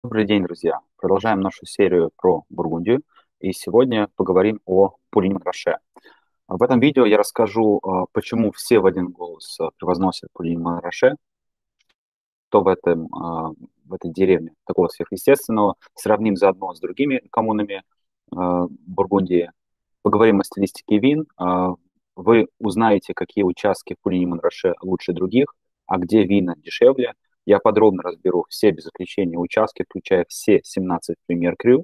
Добрый день, друзья! Продолжаем нашу серию про Бургундию, и сегодня поговорим о Пулинье-Монраше. В этом видео я расскажу, почему все в один голос превозносят Пулинье-Монраше, что в этой деревне такого сверхъестественного. Сравним заодно с другими коммунами Бургундии. Поговорим о стилистике вин. Вы узнаете, какие участки в Пулинье-Монраше лучше других, а где вина дешевле. Я подробно разберу все без исключения участки, включая все 17 премьер крю.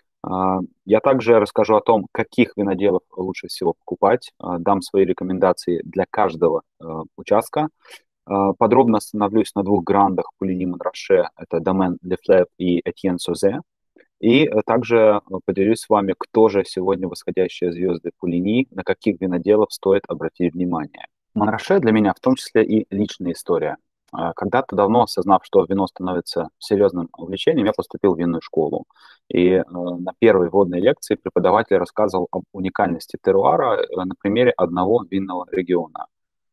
Я также расскажу о том, каких виноделов лучше всего покупать, дам свои рекомендации для каждого участка. Подробно остановлюсь на двух грандах Пулини-Монраше, это Домен Ле Флев и Этьен Созе. И также поделюсь с вами, кто же сегодня восходящие звезды Пулини, на каких виноделов стоит обратить внимание. Монраше для меня в том числе и личная история. Когда-то давно, осознав, что вино становится серьезным увлечением, я поступил в винную школу. И на первой вводной лекции преподаватель рассказывал об уникальности теруара на примере одного винного региона.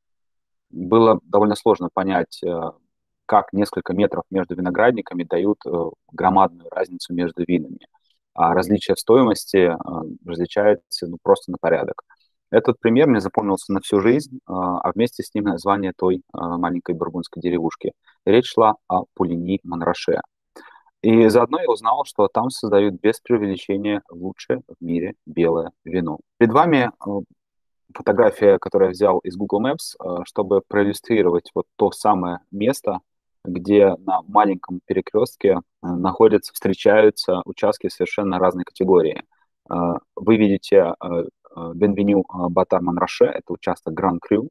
Было довольно сложно понять, как несколько метров между виноградниками дают громадную разницу между винами. А различие в стоимости различается просто на порядок. Этот пример мне запомнился на всю жизнь, а вместе с ним название той маленькой бургундской деревушки. Речь шла о Пулини-Монраше. И заодно я узнал, что там создают без преувеличения лучшее в мире белое вино. Перед вами фотография, которую я взял из Google Maps, чтобы проиллюстрировать вот то самое место, где на маленьком перекрестке встречаются участки совершенно разной категории. Вы видите Бенвеню Батар Монраше, это участок Гран Крю.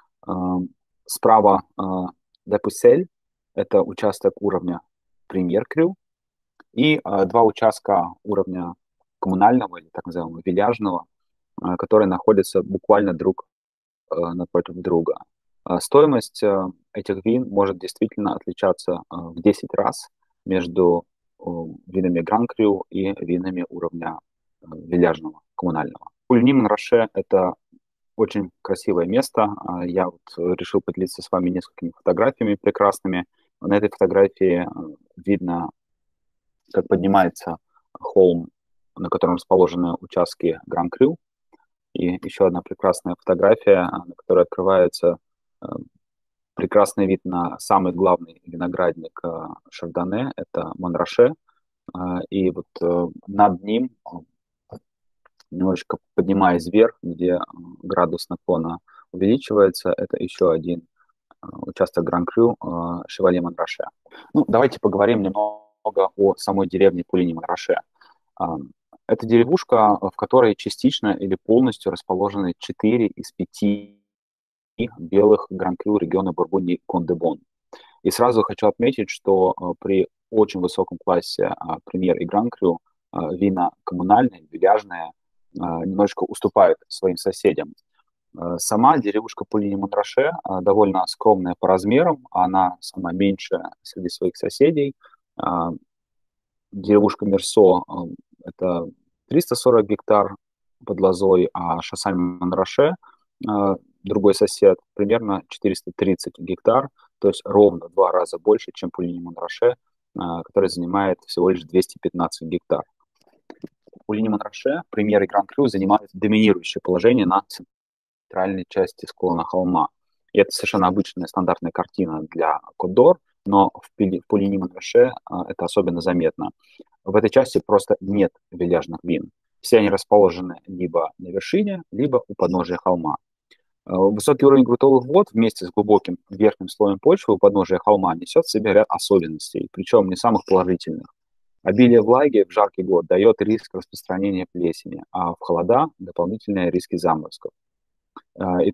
Справа Де Пуссель, это участок уровня Премьер Крю. И два участка уровня коммунального или так называемого виляжного, которые находятся буквально друг напротив друга. Стоимость этих вин может действительно отличаться в 10 раз между винами Гран Крю и винами уровня виляжного, коммунального. Пульни-Монраше — это очень красивое место. Я вот решил поделиться с вами несколькими фотографиями прекрасными. На этой фотографии видно, как поднимается холм, на котором расположены участки Гран Крю. И еще одна прекрасная фотография, на которой открывается э, прекрасный вид на самый главный виноградник Шардоне, это Монраше. И вот над ним, немножечко поднимаясь вверх, где градус наклона увеличивается, это еще один участок Гран-Крю Шевалье Монраше. Ну, давайте поговорим немного о самой деревне Пулини-Монраше. Это деревушка, в которой частично или полностью расположены 4 из 5 белых гран-крю региона Бургундии-Кон-де-Бон. И сразу хочу отметить, что при очень высоком классе премьер и гран-крю вина коммунальные, виляжные немножечко уступают своим соседям. Сама деревушка Пулини-Монраше довольно скромная по размерам, она самая меньшая среди своих соседей. Деревушка Мерсо это 340 гектар под лозой, а Шасаль-Монраше, другой сосед, примерно 430 гектар, то есть ровно в 2 раза больше, чем Пулини-Монраше, который занимает всего лишь 215 гектар. Пулини-Монраше, премьер и Гран-Крю занимают доминирующее положение на центральной части склона холма. И это совершенно обычная стандартная картина для Кот-д'Ор, но в Пулини-Монраше это особенно заметно. В этой части просто нет виляжных вин. Все они расположены либо на вершине, либо у подножия холма. Высокий уровень грунтовых вод вместе с глубоким верхним слоем почвы у подножия холма несет в себе ряд особенностей, причем не самых положительных. Обилие влаги в жаркий год дает риск распространения плесени, а в холода — дополнительные риски заморозков. И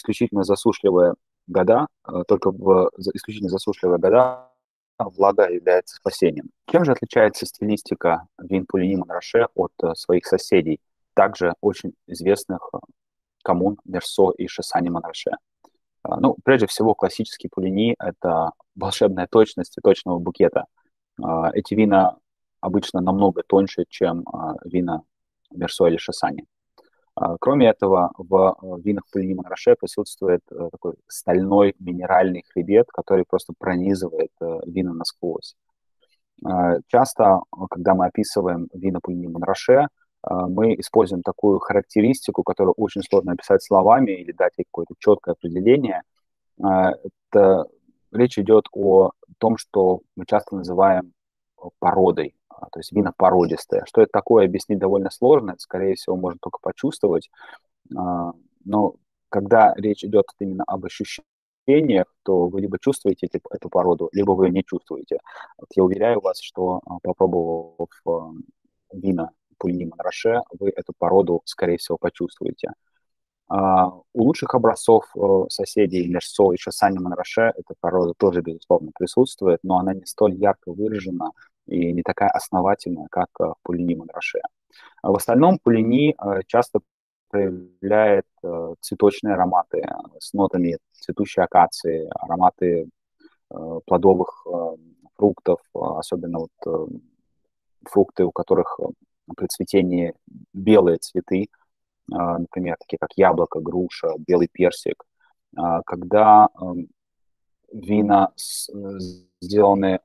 только в исключительно засушливые года влага является спасением. Чем же отличается стилистика вин Пулини-Монраше от своих соседей, также очень известных коммун Мерсо и Шасани-Монраше? Ну, прежде всего, классический Пулини — это волшебная точность и точного букета. Эти вина обычно намного тоньше, чем вина Мерсо или Шасани. Кроме этого, в винах Пулини-Монраше присутствует такой стальной минеральный хребет, который просто пронизывает вина насквозь. Часто, когда мы описываем вина Пулини Монраше, мы используем такую характеристику, которую очень сложно описать словами или дать ей какое-то четкое определение. Это речь идет о том, что мы часто называем породой, то есть вина породистое. Что это такое, объяснить довольно сложно, это, скорее всего, можно только почувствовать. Но когда речь идет именно об ощущениях, то вы либо чувствуете эту породу, либо вы ее не чувствуете. Вот я уверяю вас, что попробовав вина Пулини Монраше, вы эту породу, скорее всего, почувствуете. У лучших образцов соседей Мерсо и Шоссани Монраше эта порода тоже, безусловно, присутствует, но она не столь ярко выражена и не такая основательная, как в Пулини Монраше. В остальном Пулини часто проявляет цветочные ароматы с нотами цветущей акации, ароматы плодовых фруктов, особенно вот фрукты, у которых при цветении белые цветы, например, такие как яблоко, груша, белый персик. Когда вина сделаны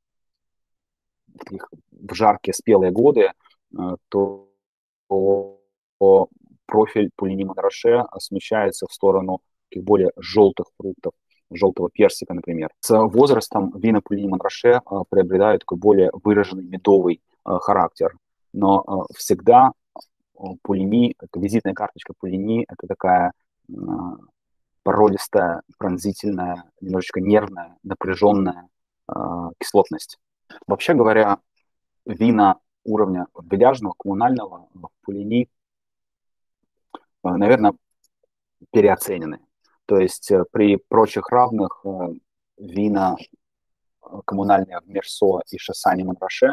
в жаркие спелые годы, то профиль Пулини Монраше смещается в сторону таких более желтых фруктов, желтого персика, например. С возрастом вина Пулини Монраше приобретают такой более выраженный медовый характер. Но всегда Пулини, это визитная карточка Пулини, это такая породистая, пронзительная, немножечко нервная, напряженная кислотность. Вообще говоря, вина уровня беляжного, коммунального в Пулини, наверное, переоценены. То есть при прочих равных вина коммунальные в Мерсо и Шоссани Монраше,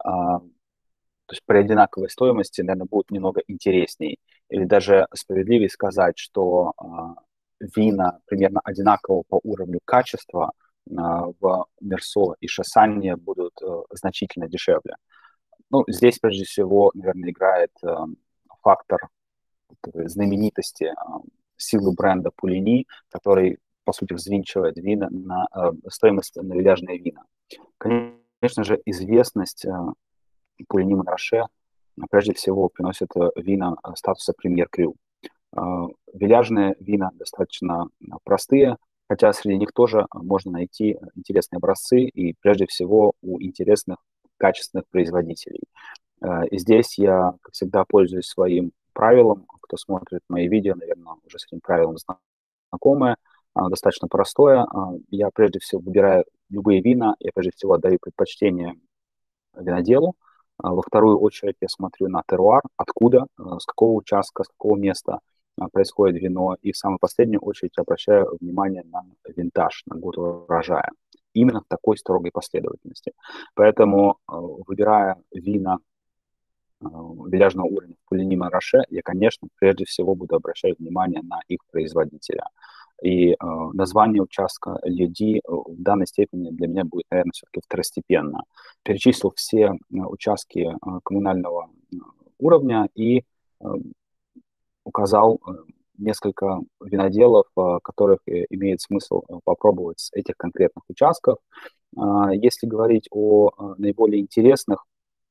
то есть при одинаковой стоимости, наверное, будут немного интересней. Или даже справедливее сказать, что вина примерно одинакового по уровню качества в Мерсо и Шоссане будут значительно дешевле. Ну, здесь, прежде всего, наверное, играет фактор знаменитости, силы бренда Пулини, который, по сути, взвинчивает вина на стоимость на виляжные вина. Конечно же, известность Пулини Монраше прежде всего приносит вина статуса премьер-крю. Виляжные вина достаточно простые, хотя среди них тоже можно найти интересные образцы и прежде всего у интересных качественных производителей. И здесь я, как всегда, пользуюсь своим правилом. Кто смотрит мои видео, наверное, уже с этим правилом знакомы. Оно достаточно простое. Я прежде всего выбираю любые вина, я прежде всего отдаю предпочтение виноделу. Во вторую очередь я смотрю на теруар, откуда, с какого участка, с какого места происходит вино. И в самую последнюю очередь обращаю внимание на винтаж, на год урожая. Именно в такой строгой последовательности. Поэтому, выбирая вина беляжного уровня в Пулини Монраше, я, конечно, прежде всего буду обращать внимание на их производителя. И название участка Льюди в данной степени для меня будет, наверное, все-таки второстепенно. Перечислил все участки коммунального уровня и указал несколько виноделов, которых имеет смысл попробовать с этих конкретных участков. Если говорить о наиболее интересных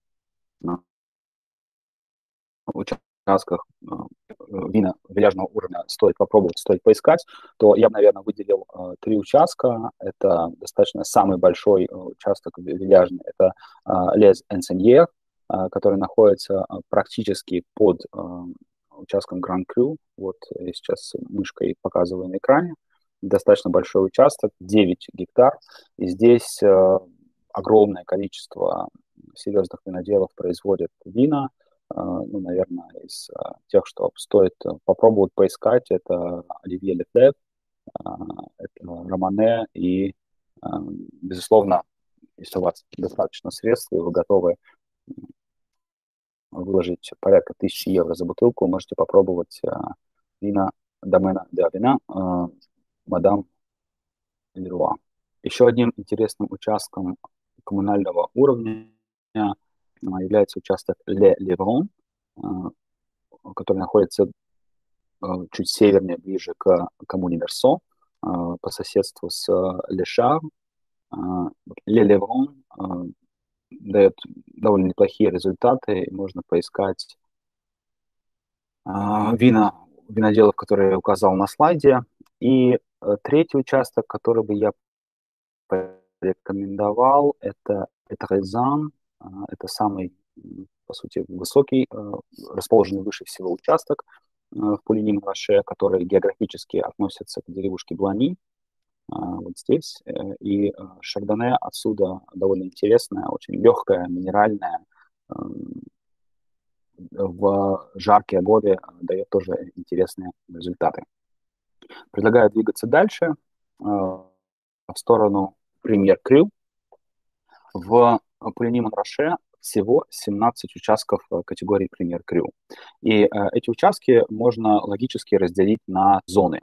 участках вина виляжного уровня стоит попробовать, стоит поискать, то я бы, наверное, выделил три участка. Это достаточно самый большой участок виляжный. Это Лес Энсеньер, который находится практически под участком Гран Крю. Вот я сейчас мышкой показываю на экране. Достаточно большой участок, 9 гектар. И здесь огромное количество серьезных виноделов производят вина. Ну, наверное, из тех, что стоит попробовать поискать, это Оливье Лефлев, это Романе и, безусловно, если у вас достаточно средств, и вы готовы выложить порядка 1000 евро за бутылку, можете попробовать вина Домена де Авина Мадам Леруа. Еще одним интересным участком коммунального уровня является участок Ле Леврон, который находится чуть севернее, ближе к коммуне Мерсо, по соседству с Ле Шар. Ле Леврон дает довольно неплохие результаты. И можно поискать виноделов, которые я указал на слайде. И третий участок, который бы я порекомендовал, это Рязан. Это самый, по сути, высокий, расположенный выше всего участок в Пулини-Марше, который географически относится к деревушке Блани, вот здесь. И Шардоне отсюда довольно интересная, очень легкая, минеральная, в жаркие годы дает тоже интересные результаты. Предлагаю двигаться дальше в сторону Премьер Крю. В Пулини-Монраше всего 17 участков категории Премьер Крю. И эти участки можно логически разделить на зоны.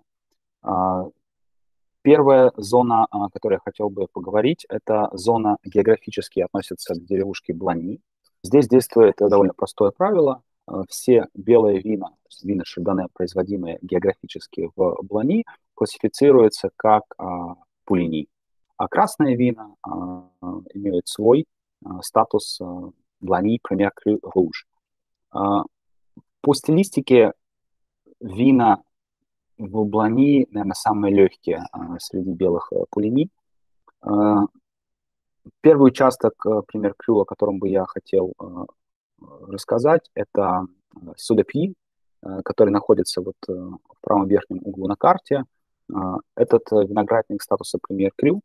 Первая зона, о которой я хотел бы поговорить, это зона географически относится к деревушке Блани. Здесь действует довольно простое правило. Все белые вина, вина Шардоне, производимые географически в Блани, классифицируются как пулини. А красные вина имеют свой статус Блани Премьер Крю Руж. По стилистике вина в Блани, наверное, самые легкие среди белых пулини. Первый участок, пример Крю, о котором бы я хотел рассказать, это Судапи, который находится вот в правом верхнем углу на карте. Этот виноградник статуса премьер Крю,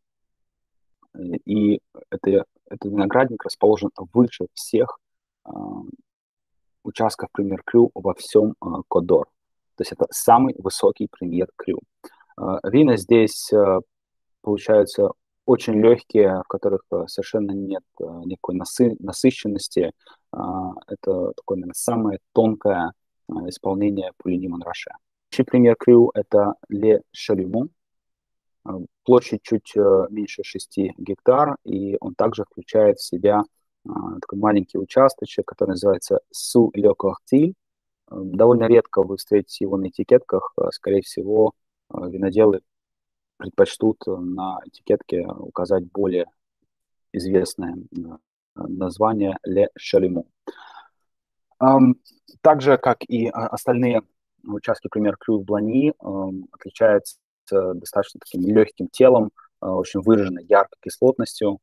и этот виноградник расположен выше всех участков премьер Крю во всем Кодор. То есть это самый высокий премьер Крю. Вина здесь получаются очень легкие, в которых совершенно нет никакой насыщенности. Это такое, наверное, самое тонкое исполнение Пулини-Монраше. Следующий пример Крю – это Ле Шалюмон. Площадь чуть меньше 6 гектар, и он также включает в себя такой маленький участочек, который называется Су-Ле-Кортиль. Довольно редко вы встретите его на этикетках. Скорее всего, виноделы предпочтут на этикетке указать более известное название Ле Шалюмон. Так же, как и остальные участки, пример Крю в Блани, отличается достаточно таким легким телом, очень выраженной яркой кислотностью.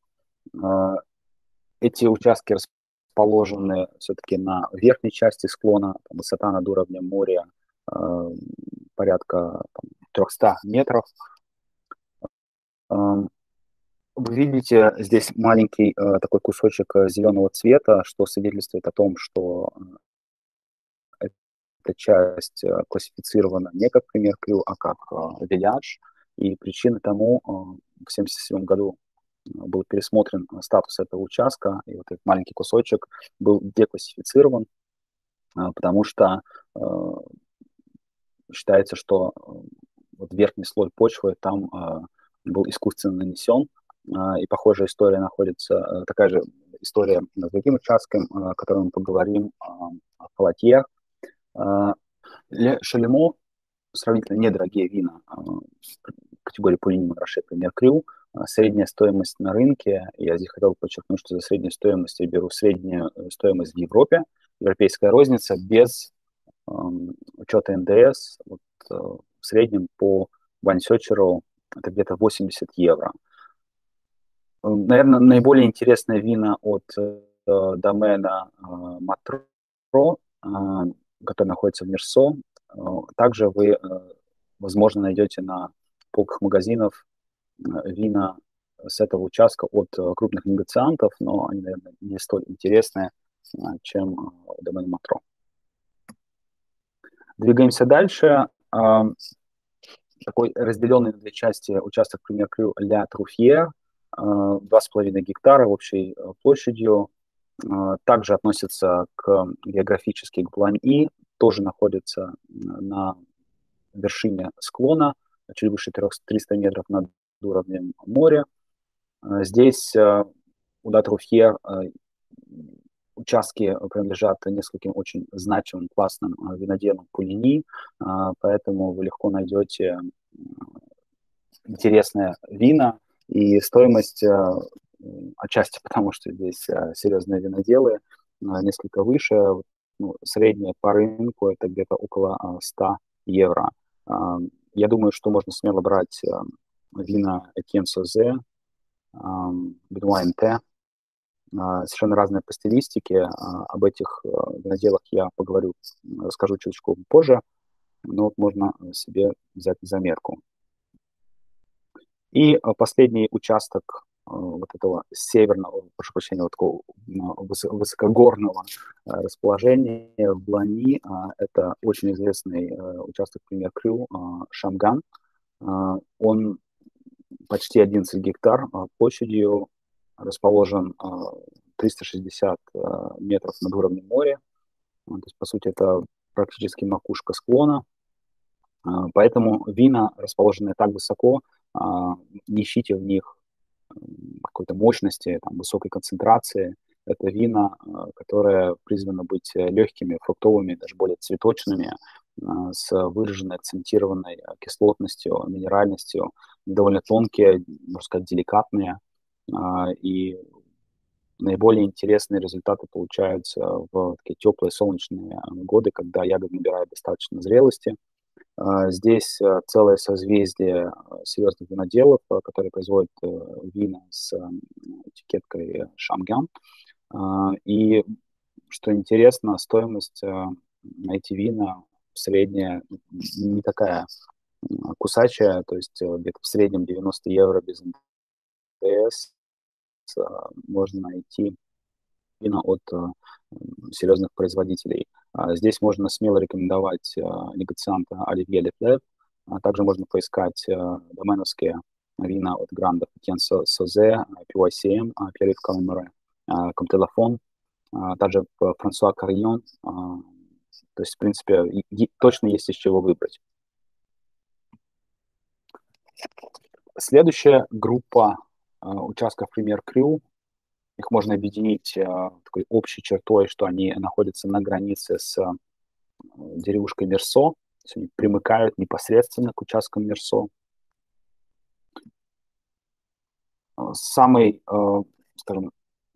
Эти участки расположены все-таки на верхней части склона, высота над уровнем моря порядка 300 метров. Вы видите здесь маленький такой кусочек зеленого цвета, что свидетельствует о том, что эта часть классифицирована не как пример Крю, а как виляж. И причиной тому в 1977 году был пересмотрен статус этого участка, и вот этот маленький кусочек был деклассифицирован, потому что считается, что вот верхний слой почвы там был искусственно нанесен, и похожая история находится, такая же история с другим участком, о котором мы поговорим, в Палатье. Ле Шалюмон сравнительно недорогие вина категории Пулини-Монраше, пример Крю. Средняя стоимость на рынке, я здесь хотел подчеркнуть, что за среднюю стоимость я беру среднюю стоимость в Европе, европейская розница без учета НДС, вот, в среднем по вайнсерчеру это где-то 80 евро. Наверное, наиболее интересные вина от домена Матро, который находится в Мерсо. Также вы, возможно, найдете на полках магазинов вина с этого участка от крупных негациантов, но они, наверное, не столь интересные, чем домен Матро. Двигаемся дальше. Такой разделенный на две части участок пример Крю Ля Труфьер, 2,5 гектара общей площадью, также относится географически к Блани, тоже находится на вершине склона, чуть выше 300 метров над уровнем моря. Здесь у Ля Труфьер участки принадлежат нескольким очень значимым классным виноделам Пулини, поэтому вы легко найдете интересные вина, и стоимость отчасти потому, что здесь серьезные виноделы, несколько выше. Ну, средняя по рынку это где-то около 100 евро. Я думаю, что можно смело брать вина Этьен Созе, Бенуа МТ, совершенно разные по стилистике. Об этих виноделах я поговорю, расскажу чуточку позже, но вот можно себе взять заметку. И последний участок вот этого северного, прошу прощения, вот такого высокогорного расположения в Блани. Это очень известный участок Премьер Крю Шамган. Он почти 11 гектар площадью, расположен 360 метров над уровнем моря. То есть, по сути, это практически макушка склона. Поэтому вина, расположенные так высоко, не ищите в них какой-то мощности, там, высокой концентрации. Это вина, которые призваны быть легкими, фруктовыми, даже более цветочными, с выраженной акцентированной кислотностью, минеральностью, довольно тонкие, можно сказать, деликатные. И наиболее интересные результаты получаются в такие теплые солнечные годы, когда ягоды набирают достаточно зрелости. Здесь целое созвездие серьезных виноделов, которые производят вина с этикеткой Шамган. И, что интересно, стоимость на эти вина средняя не такая кусачая, то есть где-то в среднем 90 евро без НДС можно найти вина от серьезных производителей. Здесь можно смело рекомендовать негацианта Оливье Лефлев. Также можно поискать доменовские вина от брендов Этьен Созе, PYCM, Pierre Калмере, Комтелефон, также Франсуа Карьон. То есть, в принципе, точно есть из чего выбрать. Следующая группа участков Премьер Крю. Их можно объединить такой общей чертой, что они находятся на границе с деревушкой Мерсо, то есть они примыкают непосредственно к участкам Мерсо. Самый, скажем,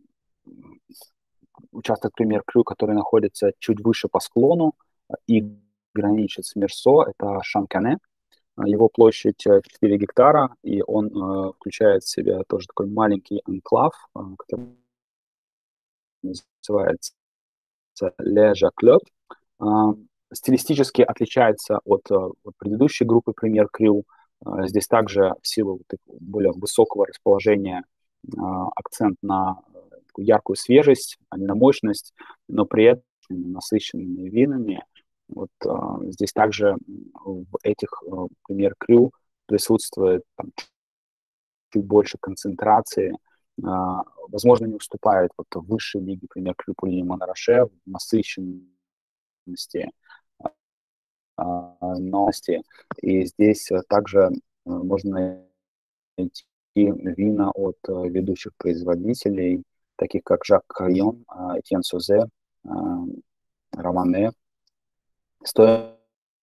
участок Премьер Крю, который находится чуть выше по склону и граничит с Мерсо, это Шанкане. Его площадь 4 гектара, и он включает в себя тоже такой маленький анклав, который называется Ле Жаклёт. Стилистически отличается от предыдущей группы Премьер Крю. Здесь также в силу более высокого расположения акцент на такую яркую свежесть, а не на мощность, но при этом насыщенными винами. Вот здесь также в этих Премьер Крю присутствует там, чуть больше концентрации, возможно, не уступает вот высшей лиге, Премьер Крю Пулини Монараше в насыщенности, новости. И здесь также можно найти вина от ведущих производителей, таких как Жак Карьон, Этьен Созе, Романе. Стоимость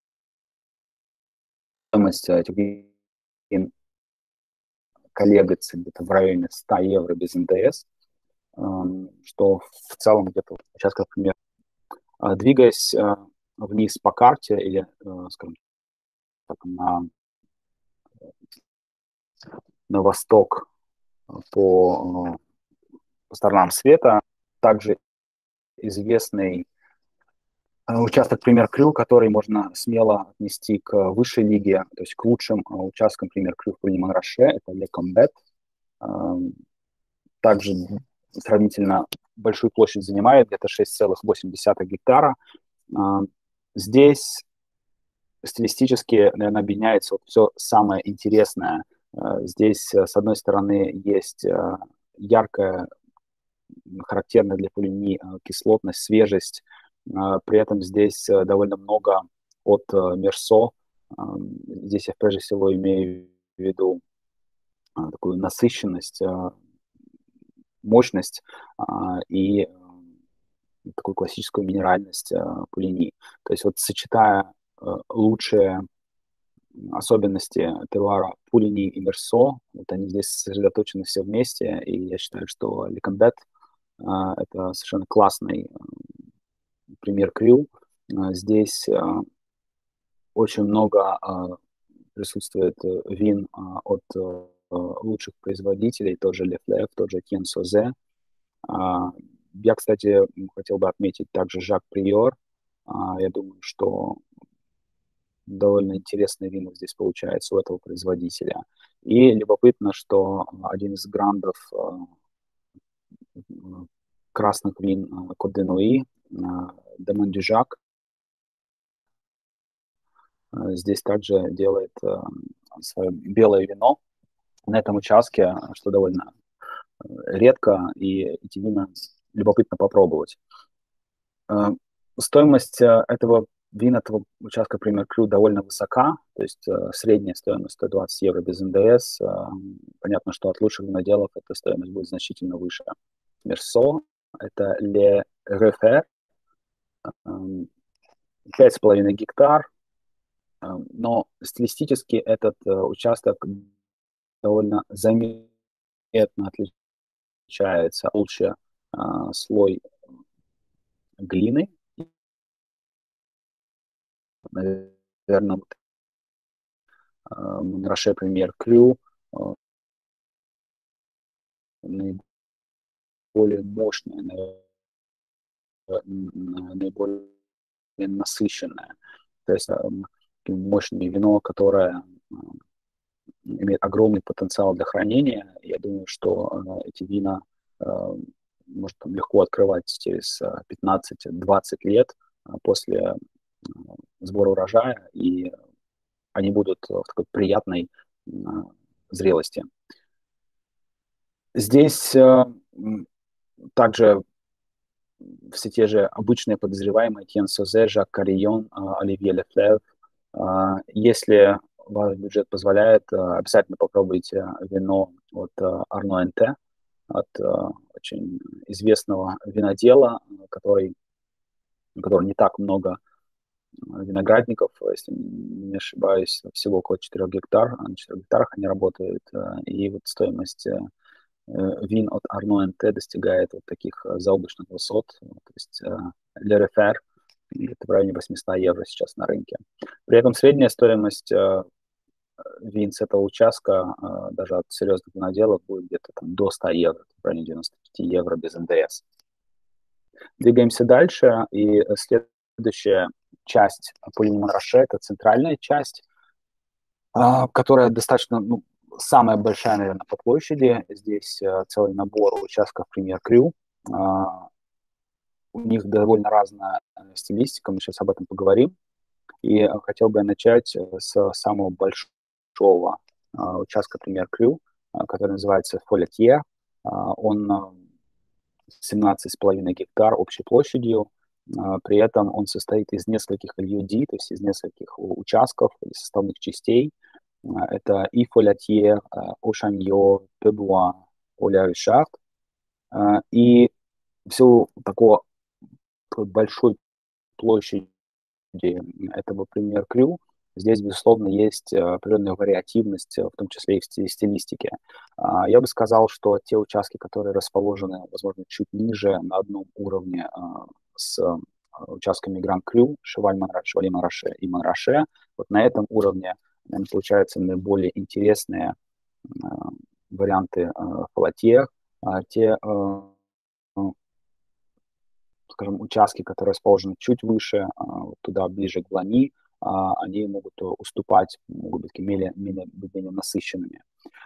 этих вин колеблется где-то в районе 100 евро без НДС, что в целом где-то сейчас, как пример, двигаясь вниз по карте или, скажем так, на восток по сторонам света, также известный участок Премьер Крю, который можно смело отнести к высшей лиге, то есть к лучшим участкам Премьер Крю в Пулини Монраше, это Ле Комбет. Также сравнительно большую площадь занимает, где-то 6,8 гектара. Здесь стилистически, наверное, объединяется вот все самое интересное. Здесь, с одной стороны, есть яркая, характерная для Пулини кислотность, свежесть. При этом здесь довольно много от Мерсо. Здесь я прежде всего имею в виду такую насыщенность, мощность и такую классическую минеральность Пулини. То есть вот сочетая лучшие особенности теруара Пулини и Мерсо. Вот они здесь сосредоточены все вместе, и я считаю, что Ликомбет это совершенно классный пример крю. Здесь очень много присутствует вин от лучших производителей, тот же Лефлев, тот же Кен Созе. Я, кстати, хотел бы отметить также Жак Приор. Я думаю, что довольно интересный вино здесь получается у этого производителя. И любопытно, что один из грандов красных вин Кот де Нуи, Домен дю Жак, здесь также делает свое белое вино на этом участке, что довольно редко, и эти вина любопытно попробовать. Стоимость этого вина, этого участка Premier Cru довольно высока, то есть средняя стоимость 120 евро без НДС. Понятно, что от лучших виноделов эта стоимость будет значительно выше. Мерсо, это Le Refer, 5,5 гектар, но стилистически этот участок довольно заметно отличается. Лучше слой глины, наверное, вот, Монраше Премьер Крю наиболее мощное, наиболее насыщенное. То есть мощное вино, которое имеет огромный потенциал для хранения. Я думаю, что эти вина можно там легко открывать через 15-20 лет после сбора урожая, и они будут в такой приятной зрелости. Здесь также все те же обычные подозреваемые: Тьен Созе, Жак Карийон, Оливье Лефлев. Если ваш бюджет позволяет, обязательно попробуйте вино от Арно НТ, от очень известного винодела, у которого не так много виноградников, если не ошибаюсь, всего около 4 гектар. На 4 гектарах они работают, и вот стоимость вин от Арно НТ достигает вот таких заоблачных высот. То есть Le Refer это в районе 800 евро сейчас на рынке. При этом средняя стоимость вин с этого участка, даже от серьезных виноделов, будет где-то там до 100 евро, в районе 95 евро без НДС. Двигаемся дальше, и следующая часть Пулини Монраше — это центральная часть, которая достаточно, самая большая, наверное, по площади. Здесь целый набор участков Premier Cru. У них довольно разная стилистика, мы сейчас об этом поговорим. И хотел бы я начать с самого большого участка Premier Cru, который называется Foletier. Он 17,5 гектар общей площадью. При этом он состоит из нескольких LUD, то есть из нескольких участков или составных частей. Это и Foletier, Ошаньо, Пебуа, Оля-Ришард. И всю такой большой площади этого Premier Cru здесь, безусловно, есть определенная вариативность, в том числе и в стилистике. Я бы сказал, что те участки, которые расположены, возможно, чуть ниже, на одном уровне с участками Гранд Крю, Шевали Монраше и Монраше, вот на этом уровне, наверное, получаются наиболее интересные варианты Фалатье. Те, скажем, участки, которые расположены чуть выше, туда ближе к Блани, они могут уступать, могут быть менее насыщенными.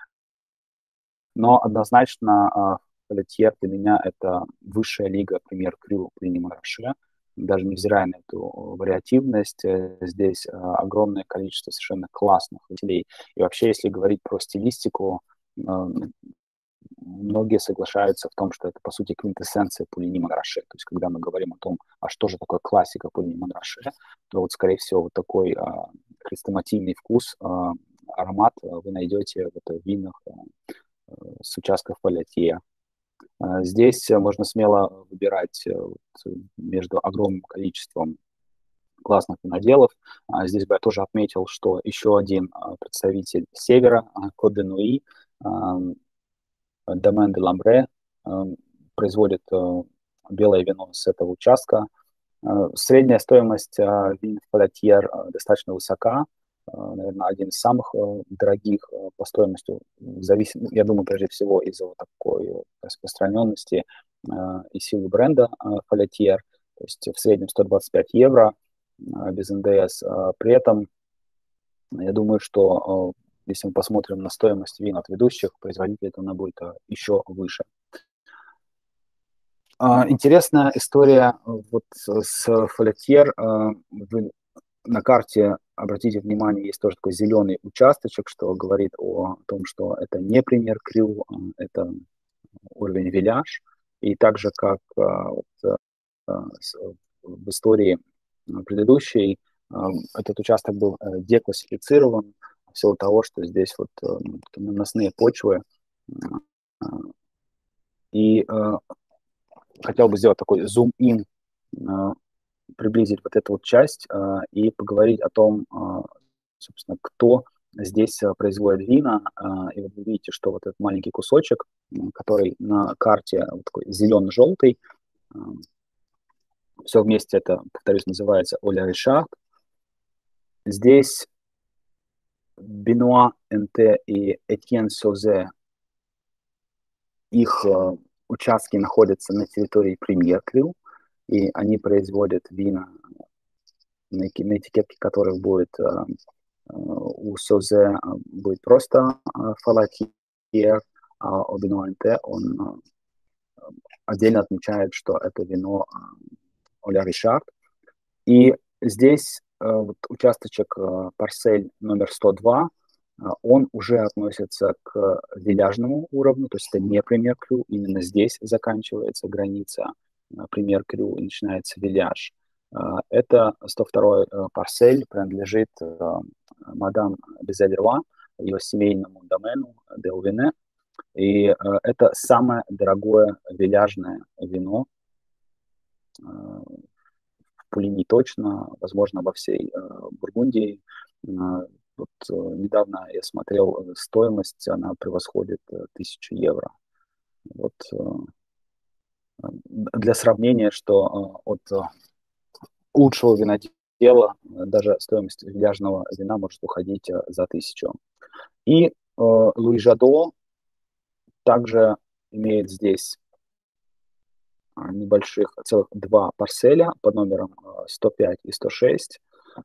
Но однозначно Фалетье для меня это высшая лига Premier Cru Пулини Монраше, даже невзирая на эту вариативность. Здесь огромное количество совершенно классных выделений. И вообще, если говорить про стилистику, многие соглашаются в том, что это, по сути, квинтэссенция Пулини Монраше. То есть, когда мы говорим о том, а что же такое классика Пулини Монраше, то вот, скорее всего, вот такой хрестоматийный вкус, аромат вы найдете в винах с участков Фалетье. Здесь можно смело выбирать между огромным количеством классных виноделов. Здесь бы я тоже отметил, что еще один представитель севера, Кот-де-Нуи, Домен де Ламбре, производит белое вино с этого участка. Средняя стоимость вин Фалатьер достаточно высока, наверное, один из самых дорогих по стоимости, зависит, я думаю, прежде всего из-за вот такой распространенности и силы бренда Фалатьер, то есть в среднем 125 евро без НДС. При этом я думаю, что если мы посмотрим на стоимость вин от ведущих производителей, то она будет еще выше. Интересная история вот с Фалетьер. На карте, обратите внимание, есть тоже такой зеленый участочек, что говорит о том, что это не пример крю, это уровень виляж. И также, как в истории предыдущей, этот участок был деклассифицирован в силу того, что здесь вот наносные почвы. И хотел бы сделать такой зум-ин, приблизить вот эту вот часть и поговорить о том, собственно, кто здесь производит вина. И вот вы видите, что вот этот маленький кусочек, который на карте вот такой зелено-желтый, все вместе это, повторюсь, называется Оля Ришард. Здесь Бенуа Энте и Этьен Созе, их участки находятся на территории Премьер Крю, и они производят вина, на этикетке которых будет у Созе будет просто Фалатьер, а у Бенуа Энте он отдельно отмечает, что это вино Оля Ришард. И здесь вот участочек парсель номер 102, он уже относится к виляжному уровню, то есть это не пример крю, именно здесь заканчивается граница пример крю и начинается виляж. Это 102-й парсель принадлежит мадам Безелеруа, ее семейному домену Делвине, и это самое дорогое виляжное вино Пулини точно, возможно, во всей Бургундии. Вот недавно я смотрел стоимость, она превосходит 1000 евро. Вот для сравнения, что от лучшего винодела даже стоимость виляжного вина может уходить за 1000. И Луи Жадо также имеет здесь небольших, целых два парселя под номером 105 и 106.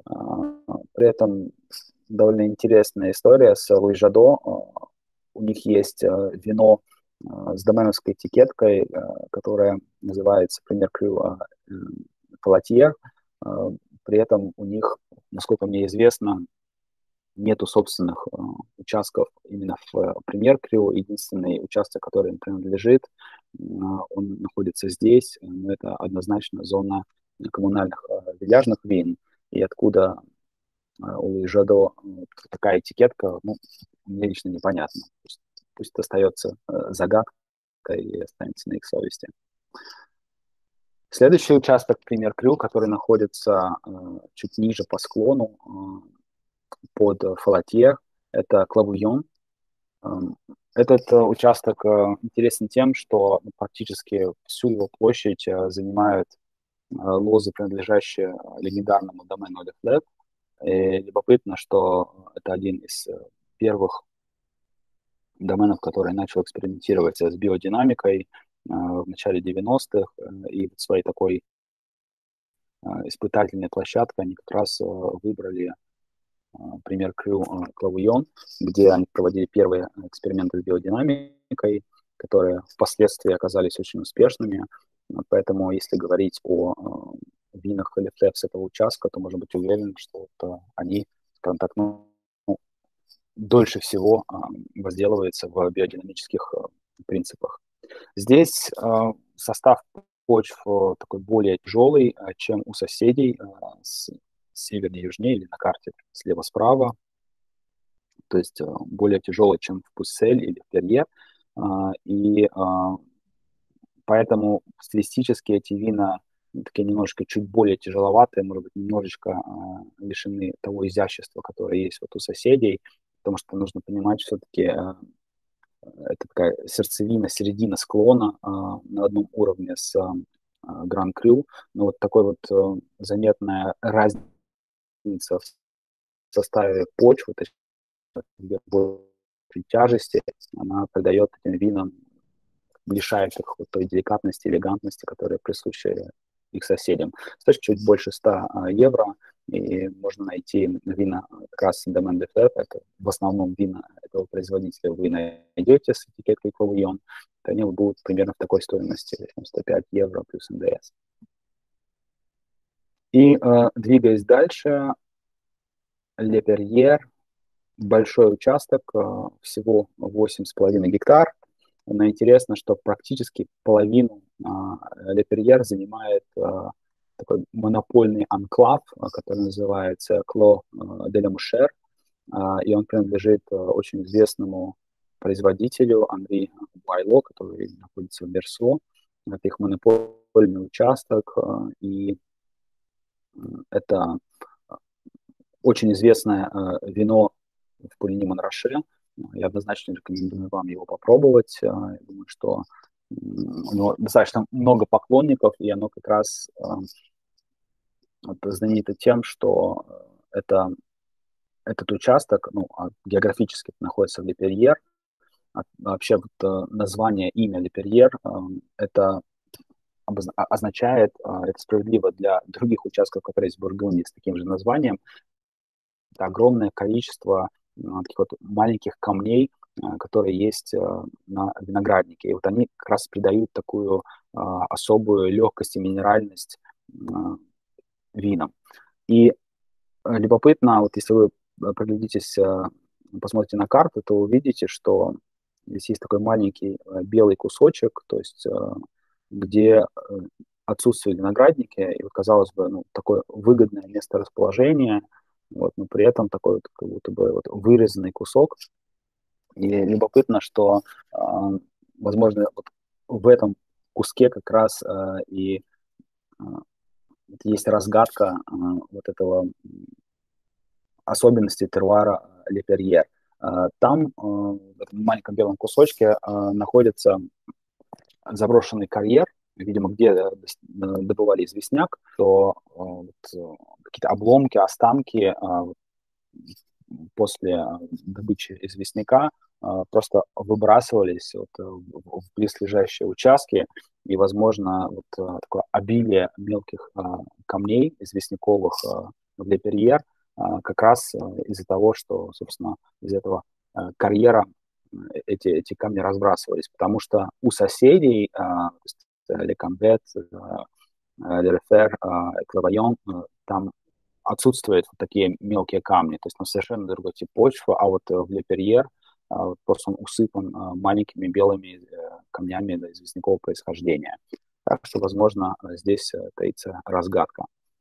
При этом довольно интересная история с Луи Жадо. У них есть вино с доменовской этикеткой, которая называется пример крю Фалатьер. При этом у них, насколько мне известно, нету собственных участков именно в пример крю. Единственный участок, который им принадлежит, он находится здесь, но это однозначно зона коммунальных виляжных вин, и откуда у Жадо такая этикетка, ну, мне лично непонятно. Пусть это остается загадкой и останется на их совести. Следующий участок, пример крю, который находится чуть ниже по склону под Фалатьер, это Клавуйон. Этот участок интересен тем, что практически всю его площадь занимают лозы, принадлежащие легендарному домену Лефлеп. И любопытно, что это один из первых доменов, который начал экспериментировать с биодинамикой в начале 90-х. И своей такой испытательной площадкой они как раз выбрали пример крю Клавуйон, где они проводили первые эксперименты с биодинамикой, которые впоследствии оказались очень успешными. Поэтому, если говорить о винах или флэп с этого участка, то можно быть уверен, что вот, они, скажем так, дольше всего возделываются в биодинамических принципах. Здесь состав почв такой более тяжелый, чем у соседей с севернее, южнее или на карте слева-справа. То есть более тяжелый, чем в Пуссель или в Перье. И поэтому стилистически эти вина такие немножко чуть более тяжеловатые, может быть, немножечко лишены того изящества, которое есть вот у соседей, потому что нужно понимать, все-таки это такая сердцевина, середина склона на одном уровне с Гран Крю, но вот такой вот заметная разница в составе почвы, то есть больше тяжести, она придает этим винам, лишает их вот той деликатности, элегантности, которая присуща их соседям. Стоит чуть больше 100 евро, и можно найти вина как раз Domaine de Fer, это в основном вина этого производителя вы найдете с этикеткой Клавион, они будут примерно в такой стоимости, 105 евро плюс НДС. И двигаясь дальше, Le Perrier, большой участок, всего 8,5 гектар. Но интересно, что практически половину Le Perrier занимает такой монопольный анклав, который называется Clos de la Mouchère, и он принадлежит очень известному производителю Анри Буайло, который находится в Берсо. Это их монопольный участок, и это очень известное вино в Пулини-Монраше. Я однозначно рекомендую вам его попробовать. Я думаю, что у него достаточно много поклонников, и оно как раз знаменито тем, что этот участок, ну, географически находится в Ле-Перьер. Вообще вот название, имя Ле-Перьер, это означает, это справедливо для других участков, которые есть в Бургундии с таким же названием, это огромное количество таких вот маленьких камней, которые есть на винограднике. И вот они как раз придают такую особую легкость и минеральность винам. И любопытно, вот если вы проглядитесь, посмотрите на карту, то увидите, что здесь есть такой маленький белый кусочек, то есть где отсутствуют виноградники, и вот, казалось бы, ну, такое выгодное место расположения, вот, но при этом такой вот, как будто бы вот вырезанный кусок. И любопытно, что, возможно, вот в этом куске как раз и есть разгадка вот этого особенности теруара Ле Перьер. Там, в этом маленьком белом кусочке, находится заброшенный карьер, видимо, где добывали известняк, то какие-то обломки, останки после добычи известняка просто выбрасывались вот в близлежащие участки, и, возможно, вот такое обилие мелких камней известняковых в Ле Перьер как раз из-за того, что, собственно, из этого карьера эти камни разбрасывались, потому что у соседей, Ле Камбет, Ле Рефер, Клавайон, там отсутствуют вот такие мелкие камни, то есть там совершенно другой тип почвы, а вот в Ле Перьер просто он усыпан маленькими белыми камнями известнякового происхождения. Так что, возможно, здесь таится разгадка.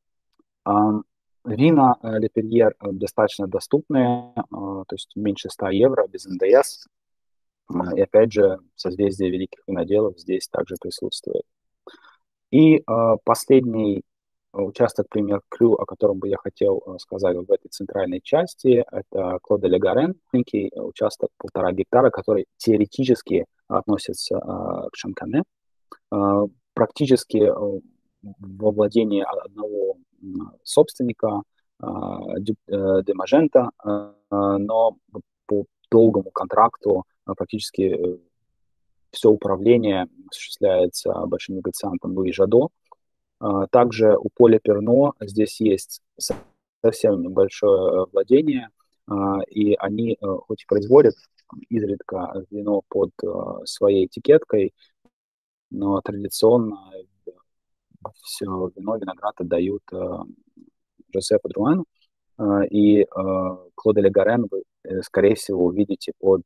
Вина Ле Перьер достаточно доступные, то есть меньше 100 евро, без НДС. И опять же, созвездие великих виноделов здесь также присутствует. И последний участок, пример Крю, о котором бы я хотел сказать в этой центральной части, это Кло де Гарен, маленький участок 1,5 гектара, который теоретически относится к Шамкане. Практически во владении одного собственника, де Мажента, но по долгому контракту практически все управление осуществляется большим негациантом Луи Жадо. Также у Поля Перно здесь есть совсем небольшое владение, и они хоть и производят изредка вино под своей этикеткой, но традиционно все вино, виноград отдают Жозефу Друану, и Кло де Гарен вы, скорее всего, увидите под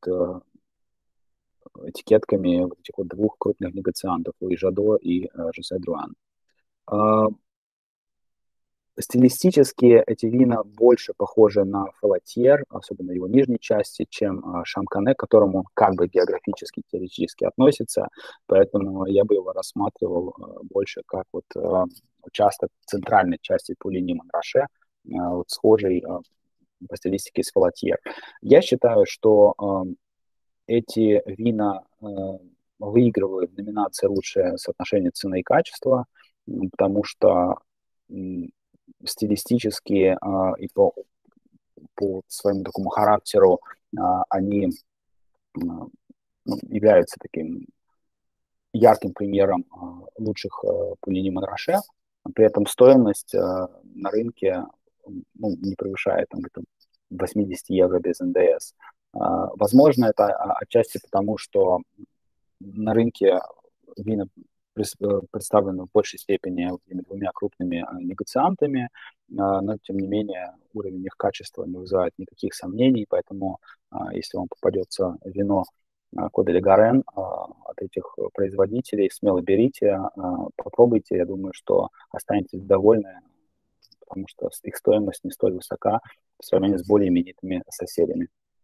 этикетками вот этих вот двух крупных негациантов, Луи Жадо и Жозе Друан. Стилистически эти вина больше похожи на Фалатьер, особенно его нижней части, чем Шамкане, к которому он как бы географически, теоретически относится, поэтому я бы его рассматривал больше как вот участок центральной части Пулини-Монраше, вот схожий по стилистике с Фалатьер. Я считаю, что эти вина выигрывают в номинации «Лучшее соотношение цены и качества», потому что стилистически и по своему такому характеру они являются таким ярким примером лучших Пулини Монраше. При этом стоимость на рынке не превышает там, 80 евро без НДС. Возможно, это отчасти потому, что на рынке вина представлены в большей степени этими двумя крупными негациантами, но, тем не менее, уровень их качества не вызывает никаких сомнений, поэтому, если вам попадется вино Кода де Гарен от этих производителей, смело берите, попробуйте, я думаю, что останетесь довольны, потому что их стоимость не столь высока по сравнению с более именитыми соседями.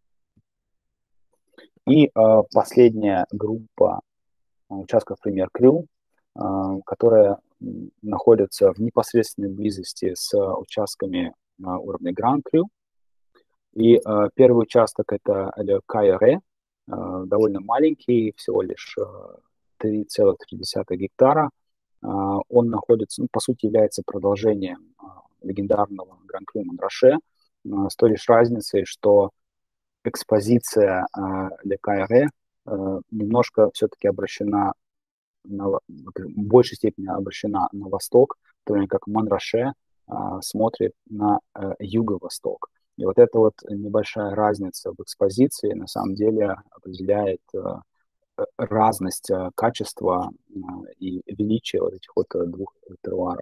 И последняя группа участков пример Крю, которая находится в непосредственной близости с участками уровня Гран Крю. И первый участок это Ле Кайре, довольно маленький, всего лишь 3,3 гектара. Он находится, по сути, является продолжением легендарного Гран Крю Монраше, с той лишь разницей, что экспозиция Ле Кайре немножко все-таки обращена в большей степени обращена на восток, в то время как Монраше смотрит на юго-восток. И вот эта вот небольшая разница в экспозиции на самом деле определяет разность качества и величия вот этих вот двух теруаров.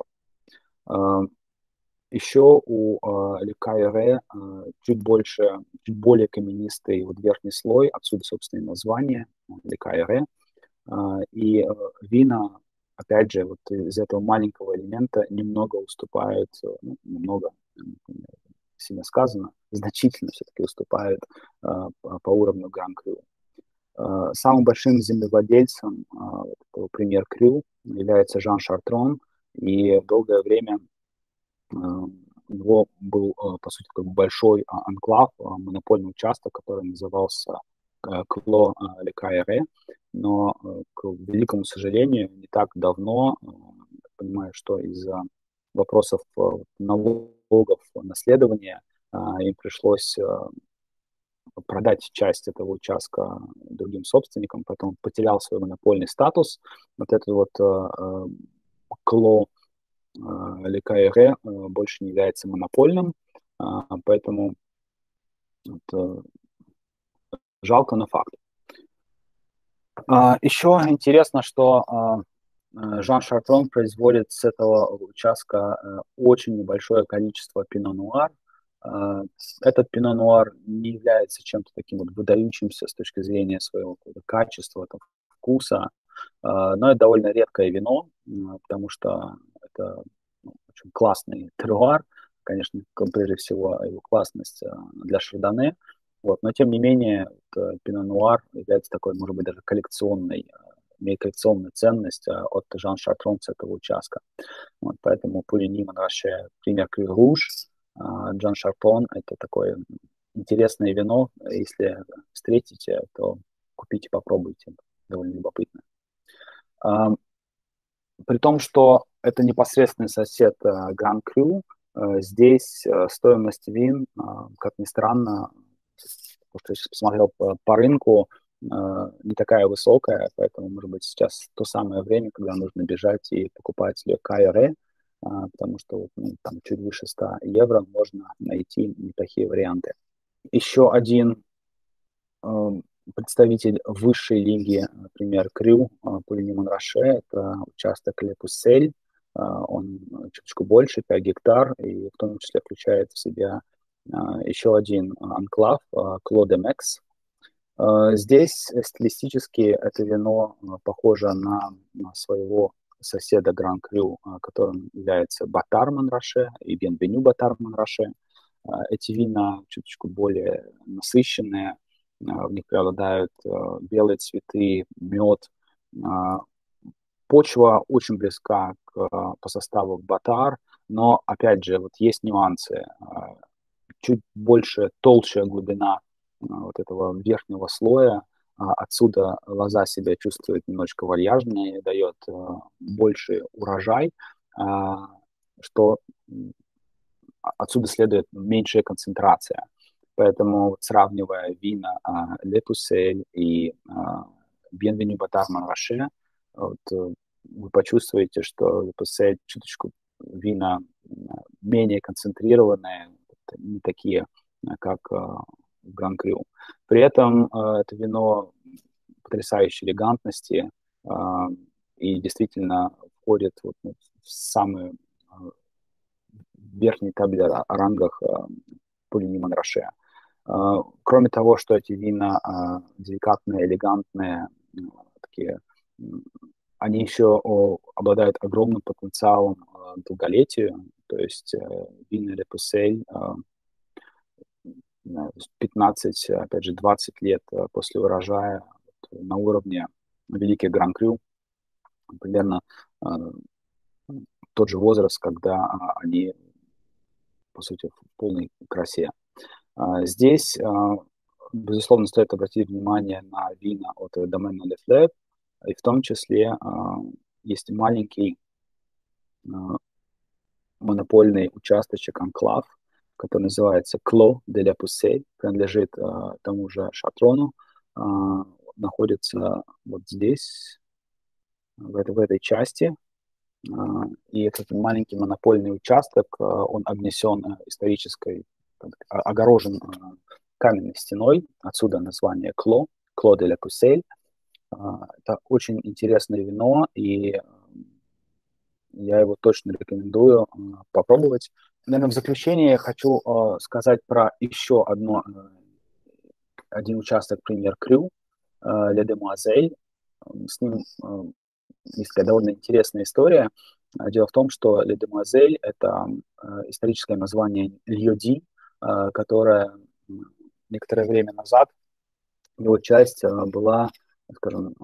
Еще у Ле Кайре чуть более каменистый вот верхний слой, отсюда, собственно, и название Ле Кайре. И вина, опять же, вот из этого маленького элемента немного уступают, немного, сильно сказано, значительно все-таки уступают по уровню Гран Крю. Самым большим землевладельцем этого пример Крю является Жан Шартрон, и долгое время у него был, по сути, как бы большой анклав, монопольный участок, который назывался Кло Ле Кайре, но, к великому сожалению, не так давно, понимаю, что из-за вопросов налогов, наследования, им пришлось продать часть этого участка другим собственникам, поэтому потерял свой монопольный статус. Вот этот вот Кло Ле Кайре больше не является монопольным, поэтому это жалко, но факт. Еще интересно, что Жан Шартрон производит с этого участка очень небольшое количество пино-нуар. Этот пино-нуар не является чем-то таким вот выдающимся с точки зрения своего качества, там, вкуса, но это довольно редкое вино, потому что это очень классный теруар, конечно, прежде всего его классность для шардоне, вот, но тем не менее пино-нуар является такой, может быть, даже коллекционной, имеет коллекционную ценность от Жан Шартрон с этого участка. Вот, поэтому Пулини Монраше, пример Крю Руж, Жан Шартрон — это такое интересное вино. Если встретите, то купите, попробуйте. Довольно любопытно. При том, что это непосредственный сосед Гран Крю, здесь стоимость вин, как ни странно, потому что я сейчас посмотрел по рынку, не такая высокая, поэтому, может быть, сейчас то самое время, когда нужно бежать и покупать Ле Кайре, потому что там чуть выше 100 евро можно найти неплохие варианты. Еще один представитель высшей лиги, например, Крю, Пулини Монраше, это участок Ле Пуссель. Он чуточку больше, 5 гектар, и в том числе включает в себя еще один анклав, Кло де Мекс. Здесь стилистически это вино похоже на своего соседа Гран Крю, которым является Батар Монраше и Бенвеню Батар Монраше. Эти вина чуточку более насыщенные, в них преобладают белые цветы, мед. Почва очень близка по составу к Батар, но, опять же, вот есть нюансы. Чуть больше, толще глубина вот этого верхнего слоя. Отсюда лоза себя чувствует немножко вальяжнее, дает больше урожай, что отсюда следует меньшая концентрация. Поэтому, сравнивая вина Le Pucelle и Bienvenue Батар Монраше, вот, вы почувствуете, что Le Pucelle чуточку вина менее концентрированные, не такие, как в Гран-Крю. При этом это вино потрясающей элегантности и действительно входит вот в самую верхней табле о рангах Пулини Монраше. Кроме того, что эти вина деликатные, элегантные, такие, они еще обладают огромным потенциалом долголетия. То есть вина Le Pucelle 15, опять же, 20 лет после урожая на уровне великих Гран-Крю, примерно тот же возраст, когда они, по сути, в полной красе. Здесь, безусловно, стоит обратить внимание на вина от Domaine de Fleuve, и в том числе есть маленький монопольный участочек анклав, который называется Clos de la Pucelle, принадлежит тому же Шатрону, находится вот здесь, в этой части. И этот маленький монопольный участок, он обнесен исторической, огорожен каменной стеной, отсюда название Clos de la Pucelle. Это очень интересное вино, и я его точно рекомендую попробовать. Наверное, в заключение я хочу сказать про еще один участок, пример Крю, Le Demoiselle. С ним есть такая довольно интересная история. Дело в том, что Le Demoiselle — это историческое название Льоди, которое некоторое время назад, его часть была, скажем,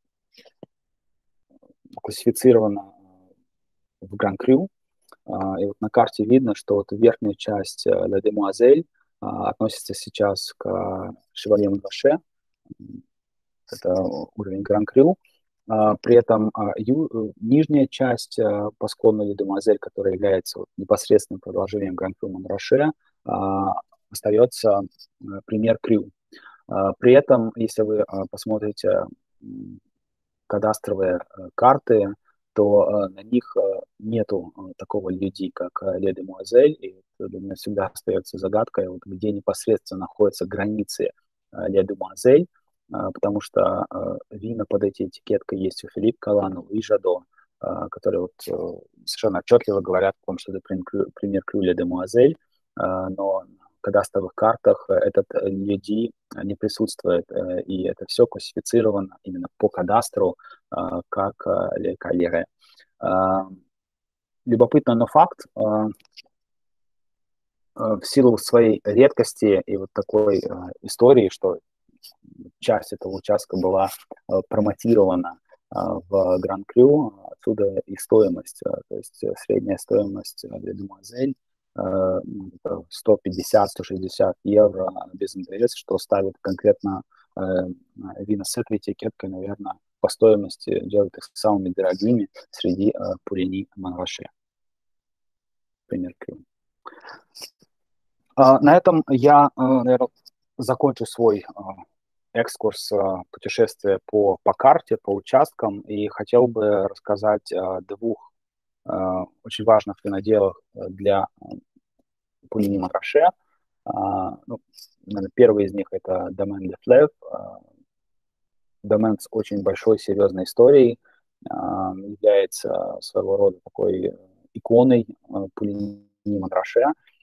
классифицирована в Гран-Крю. И вот на карте видно, что вот верхняя часть La Demoiselle относится сейчас к Chevalier Montrachet. Это уровень Гран-Крю. При этом нижняя часть по склону La Demoiselle, которая является вот непосредственным продолжением Гран-Крю Монраше, остается пример Крю. При этом, если вы посмотрите кадастровые карты, то на них нету такого люди, как Le Demoiselle, и для меня всегда остается загадкой, вот, где непосредственно находятся границы Le Demoiselle, потому что вина под этой этикеткой есть у Филипп Калана, и Жадо, которые вот совершенно отчетливо говорят о том, что это пример Крю Le Demoiselle, но в кадастровых картах этот люди не присутствует, и это все классифицировано именно по кадастру как Le Calire. Любопытно, но факт, в силу своей редкости и вот такой истории, что часть этого участка была промотирована в Гран-Крю, отсюда и стоимость, то есть средняя стоимость для Demoiselle 150-160 евро без НДС, что ставит конкретно вина с этой этикеткой, наверное, по стоимости делает их самыми дорогими среди Пулини Монраше. Пример Крю. На этом я, наверное, закончу свой экскурс путешествия по карте, по участкам, и хотел бы рассказать о двух очень важных виноделах для Пулини Монраше. Ну, первый из них — это Domaine de Fleuve. Домен с очень большой, серьезной историей, является своего рода такой иконой Пулини Монраше.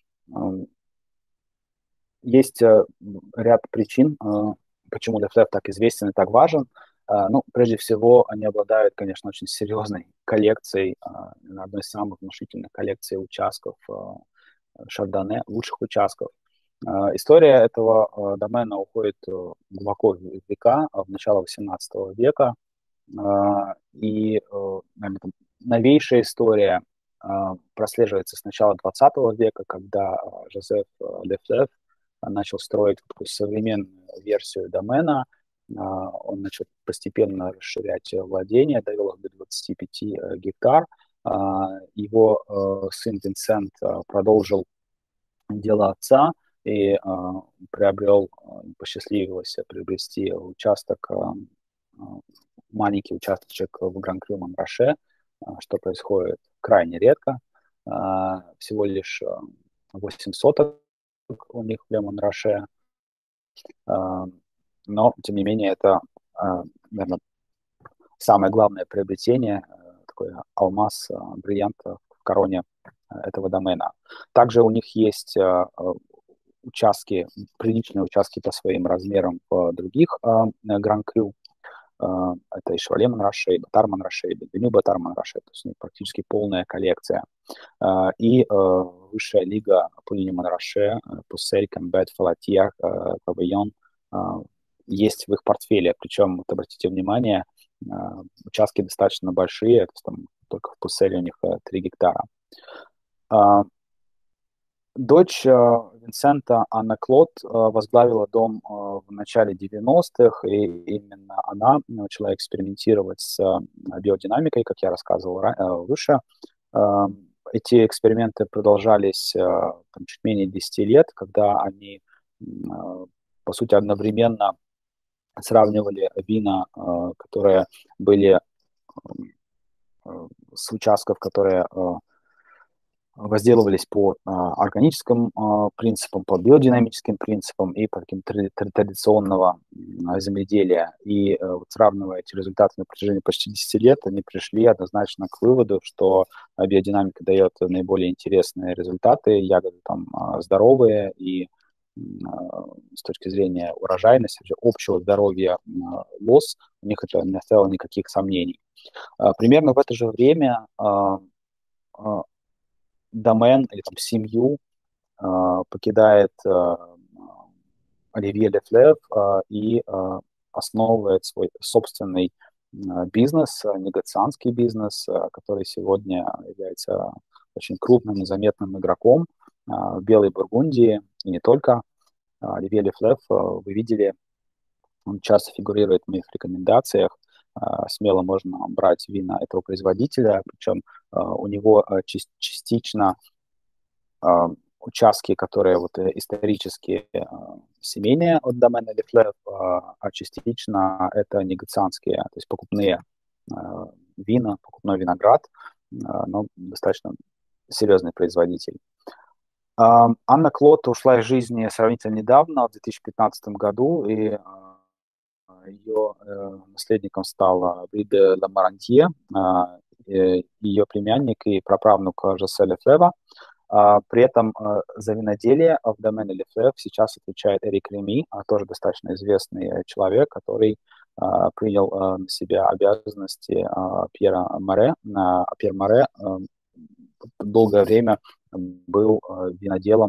Есть ряд причин, почему Le Fleuve так известен и так важен. Ну, прежде всего, они обладают, конечно, очень серьезной коллекцией, одной из самых внушительных коллекций участков Шардоне, лучших участков. История этого домена уходит глубоко в века, в начало XVIII века. наверное, там новейшая история прослеживается с начала 20 века, когда Жозеф Лефлев начал строить такую современную версию домена. Он начал постепенно расширять владения, довел их до 25 гектар. Его сын Винсент продолжил дело отца и приобрел, посчастливилось приобрести участок, маленький участочек в Гран-Крю Монраше, что происходит крайне редко. Всего лишь 8 соток у них в Ле-Монраше, но, тем не менее, это, наверное, самое главное приобретение, такой алмаз, бриллиант в короне этого домена. Также у них есть участки, приличные участки по своим размерам в других Гран-Крю. Это и Шевале Монраше, и Батар Монраше, и Бенвеню Батар Монраше. То есть у них практически полная коллекция. И высшая лига Пулини Монраше, Пуссель, Камбет, Фалатьер, Павильон есть в их портфеле. Причем, вот, обратите внимание, участки достаточно большие, то есть там только в Пусселе у них 3 гектара. Дочь Винсента, Анна Клод, возглавила дом в начале 90-х, и именно она начала экспериментировать с биодинамикой, как я рассказывал выше. Эти эксперименты продолжались там, чуть менее 10 лет, когда они, по сути, одновременно сравнивали вина, которые были с участков, которые возделывались по органическим принципам, по биодинамическим принципам и по таким традиционного земледелия. И вот сравнивая эти результаты на протяжении почти 10 лет, они пришли однозначно к выводу, что биодинамика дает наиболее интересные результаты, ягоды там здоровые, и с точки зрения урожайности, общего здоровья лоз, у них это не оставило никаких сомнений. Примерно в это же время домен или там семью покидает Оливье Лефлев и основывает свой собственный бизнес, негациантский бизнес, который сегодня является очень крупным и заметным игроком в Белой Бургундии, и не только. Оливье Лефлев, вы видели, он часто фигурирует в моих рекомендациях. Смело можно брать вина этого производителя, причем у него частично участки, которые вот исторически семейные от домена Лефлев, а частично это негациантские, то есть покупные вина, покупной виноград, но достаточно серьезный производитель. Анна Клод ушла из жизни сравнительно недавно, в 2015 году, и ее наследником стал Бри де Ламарантье, ее племянник и праправнук Жосе Лефлева. При этом за виноделие в домене Лефлев сейчас отвечает Эрик Реми, тоже достаточно известный человек, который принял на себя обязанности Пьера Море. Пьер Море долгое время был виноделом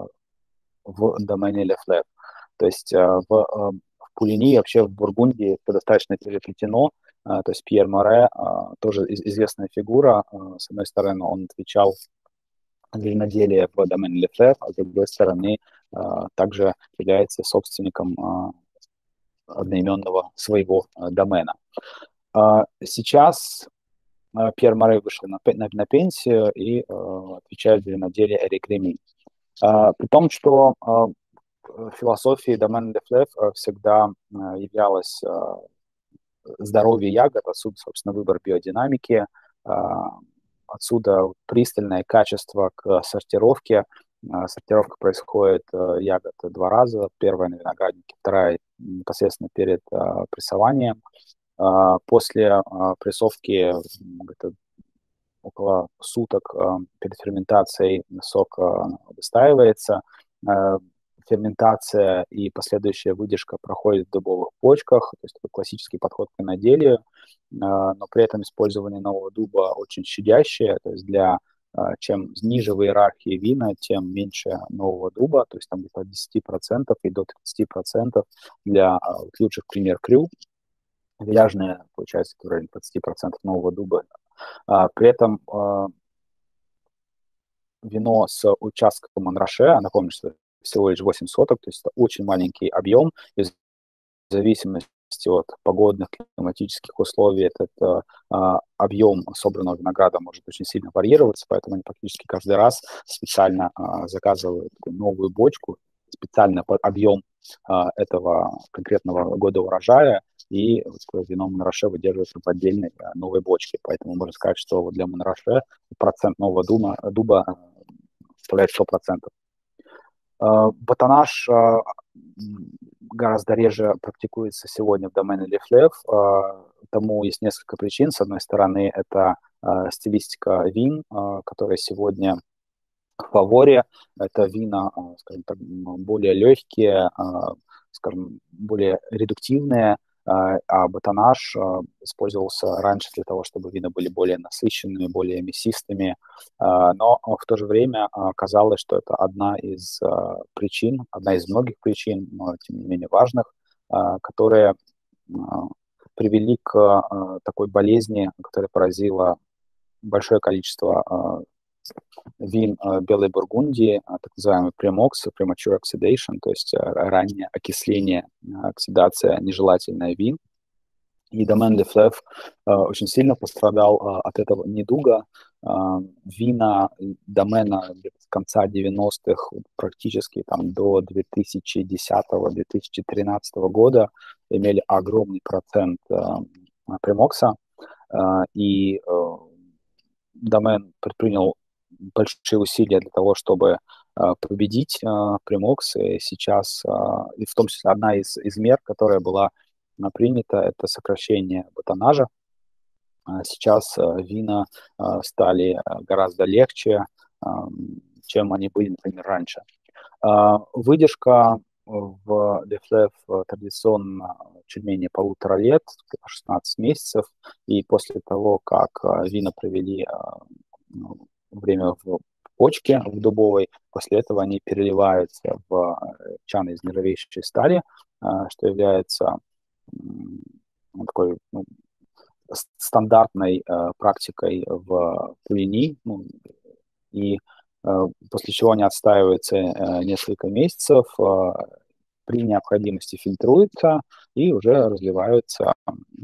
в домене Лефлев. То есть в Пулини, вообще в Бургундии это достаточно переплетено. То есть Пьер Море тоже известная фигура. С одной стороны, он отвечал за виноделие в домене Лефлев, а с другой стороны, также является собственником одноименного своего домена. Сейчас Пьер Море вышел на пенсию и отвечает за виноделие Эрик Реми. При том, что философией домена Лефлев всегда являлось здоровье ягод, отсюда, собственно, выбор биодинамики, отсюда пристальное качество к сортировке. Сортировка происходит ягод 2 раза. Первая на винограднике, вторая непосредственно перед прессованием. После прессовки около суток перед ферментацией сок выстаивается. Ферментация и последующая выдержка проходит в дубовых почках, то есть это классический подход к виноделию, но при этом использование нового дуба очень щадящее, то есть чем ниже в иерархии вина, тем меньше нового дуба, то есть там где-то от 10% и до 30% для лучших пример крю. виляжные, получается, в районе 20% нового дуба. При этом вино с участка Монраше, напомню, что всего лишь 8 соток, то есть это очень маленький объем, и в зависимости от погодных, климатических условий этот объем собранного винограда может очень сильно варьироваться, поэтому они практически каждый раз специально заказывают такую новую бочку, специально под объем этого конкретного года урожая, и вот вино Монраше выдерживается в отдельной новой бочке. Поэтому можно сказать, что вот для Монраше процент нового дуба составляет 100%. Ботанаж гораздо реже практикуется сегодня в домене Лефлев. Тому есть несколько причин. С одной стороны, это стилистика вин, которая сегодня в фаворе. Это вина, скажем так, более легкие, скажем, более редуктивные, а ботанаж использовался раньше для того, чтобы вина были более насыщенными, более мясистыми, но в то же время казалось, что это одна из причин, одна из многих причин, но тем не менее важных, которые привели к такой болезни, которая поразила большое количество вин белой Бургундии, так называемый премокс, premature oxidation, то есть раннее окисление, оксидация нежелательная вин. И домен Лефлев очень сильно пострадал от этого недуга. Вина домена с конца 90-х практически там, до 2010-2013 года имели огромный процент премокса, и домен предпринял большие усилия для того, чтобы победить премокс. И сейчас, и в том числе, одна из мер, которая была принята, это сокращение ботанажа. Сейчас вина стали гораздо легче, чем они были, например, раньше. Выдержка в Лефлев традиционно чуть менее 1,5 лет, 16 месяцев, и после того, как вина провели время в почке, в дубовой, после этого они переливаются в чаны из нержавеющей стали, что является такой стандартной практикой в Пулини, и после чего они отстаиваются несколько месяцев, при необходимости фильтруются и уже разливаются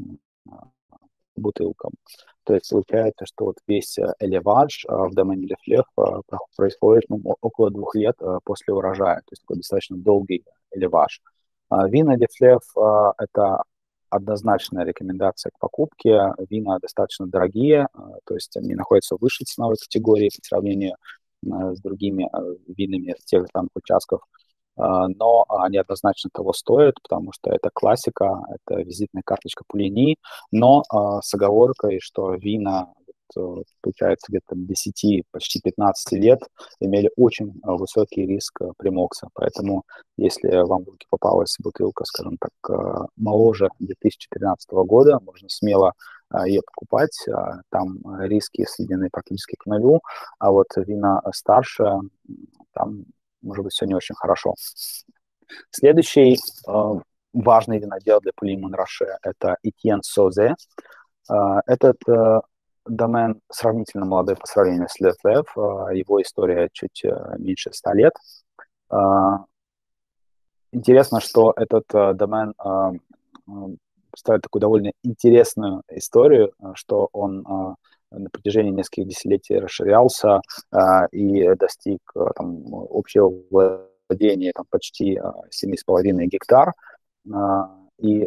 бутылкам. То есть получается, что вот весь элеваж в домене Лефлев происходит около 2 лет после урожая, то есть такой достаточно долгий элеваж. Вина Лефлев – это однозначная рекомендация к покупке. Вина достаточно дорогие, то есть они находятся в высшей ценовой категории по сравнению с другими винами тех же там участков, но они однозначно того стоят, потому что это классика, это визитная карточка Пулини, но с оговоркой, что вина, получается, где-то 10, почти 15 лет имели очень высокий риск премокса. Поэтому, если вам в руки попалась бутылка, скажем так, моложе 2013 года, можно смело ее покупать. Там риски сведены практически к нулю, а вот вина старше, там может быть все не очень хорошо. Следующий важный винодел для Пулини Монраше – это Этьен Созе. Этот домен сравнительно молодой по сравнению с Лефлев. Его история чуть меньше 100 лет. Интересно, что этот домен ставит такую довольно интересную историю, что он на протяжении нескольких десятилетий расширялся и достиг там, общего владения там, почти 7,5 гектар. И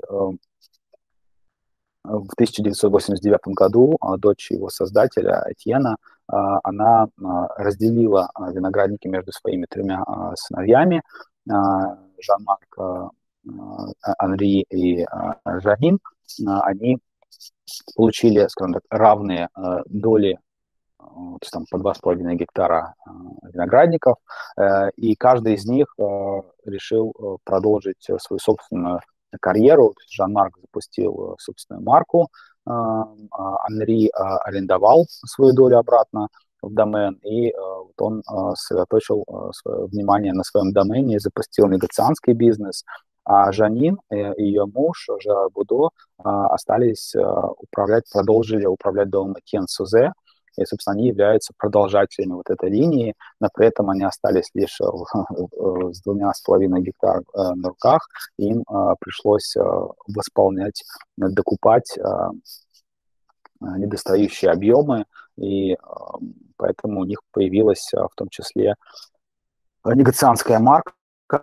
в 1989 году дочь его создателя, Этьена, она разделила виноградники между своими 3 сыновьями, Жан-Марк, Анри и Жанин. Они получили, скажем так, равные доли, то есть там по 2,5 гектара виноградников, и каждый из них решил продолжить свою собственную карьеру. Жан-Марк запустил собственную марку, Анри арендовал свою долю обратно в домен, и вот он сосредоточил свое внимание на своем домене и запустил негациантский бизнес. А Жанин и ее муж Жерар Будо остались продолжили управлять домом Этьен Сузе, и, собственно, они являются продолжателями вот этой линии, но при этом они остались лишь с 2,5 гектар на руках, и им пришлось восполнять, докупать недостающие объемы, и поэтому у них появилась в том числе негацианская марка,